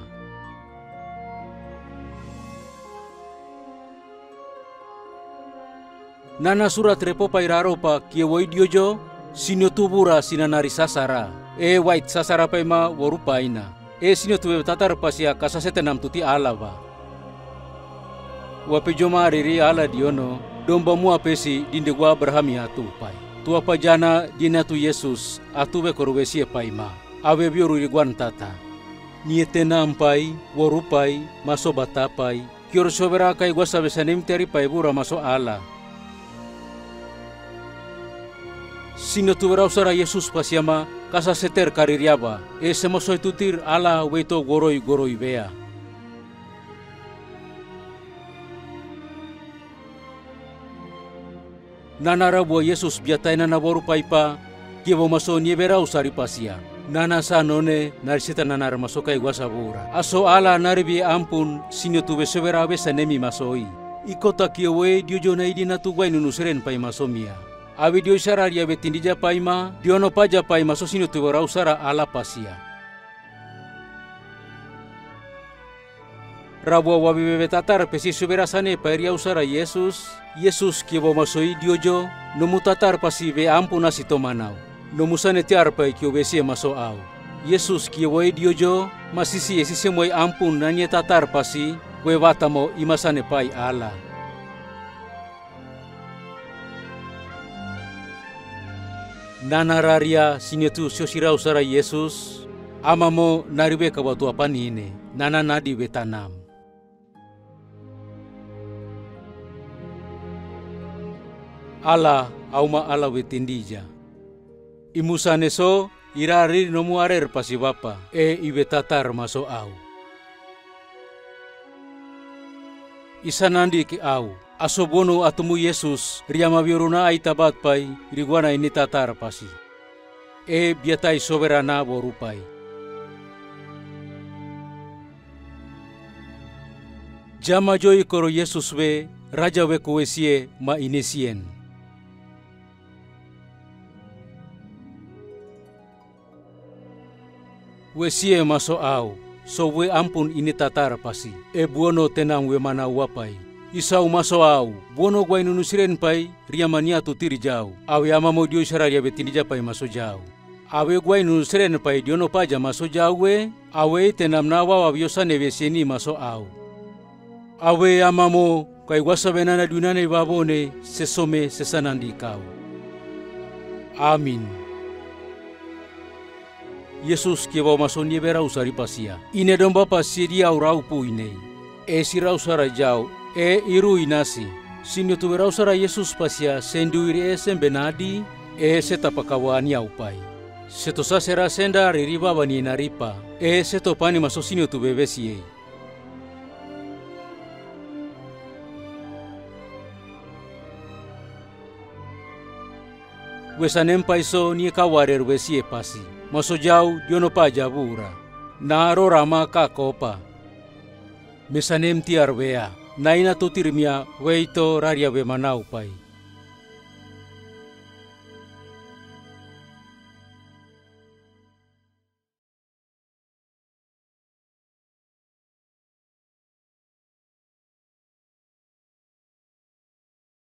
Nana surat repo pairaro pa kiewoi diojo sinutu bura sinanari sasara. E white sasara paima worupaina. E sinutu tatar pasia kasasetenam tuti alawa. Wape joma ariri ala diono domba mua pesi dindegwa berhami atu pai. Tua pajana dinatu Yesus atuwe koruwesie paima. Awe biuru riguan tata. Nietena ampai, worupai, maso batapai. Kior sobera kai gua sabe sanim teri pai bura maso ala. Sino tu usara Yesus pasiama kasa seter kaririaba. E semoso tutir ala weto goroi goroi bea. Nana rabu Yesus biatai nana boru paipa kiebo maso niebera usari pasia. Nana sanone narisita nana maso kai guasabura. Aso ala naribi ampun sinyo tu besevera besa nemi masoi. Ikota kiewe diojo na idina tu guai nunuseren pai masomia. Awi dio isara ria betindija paima diono paja pai maso sinyo tu bera usara ala pasia. Rabu wabi bebetatar pesi subera sane pairia usara Yesus. Yesus kiebo masoi diojo nomu tatar pasi be ampun asito manau. Nomu sane tiar pai kio besie maso au. Yesus kiebo diojo masisi esi semoi ampun nanye tatar pasi kue watamo imasane pai ala. Nana raria sinetu sosira usara Yesus amamo naribe kawatu apani ini. Nana nadi betanam. Ala auma ala wetindija. Imusane so irari nomu arer pasi bapa e ibe tatar maso au. Isanandi ki au. Asobono atumu Yesus riama bioruna aitabat pai riguana ini tatar pasi. E biatai soberana borupai. Jama joi koro Yesus we raja we kuesie ma inesien. Wesie maso au, so we ampun ini tatar pasi. E buono tenang we mana wapai. Isau maso au, buono guai nunusiren pai, riamania tu tiri jau. Awe ama mo dio isararia betinija pai maso jau. Awe guai nunusiren pai diono paja maso jau we, awe tenam nawa wabiosa nevesieni maso au. Awe ama mo kai wasa benana dunane babone sesome sesanandi kau. Amin. Yesus kieba maso niebera usari pasia. Ine domba pasi dia urau pu inei. E sira usara jau, e iru inasi. Sinyo tu bera usara Yesus pasia senduiri e sembenadi, e setapakawani aupai. Setosa sera senda ririba bani naripa, e setopani maso sinyo tu bebesiei. Wesanem paiso ni kawarer wesie pasi. maso jauh diono paja bura. Naro rama kakopa. Mesanem tiar wea. Naina tutirmia weito raria we manau pai.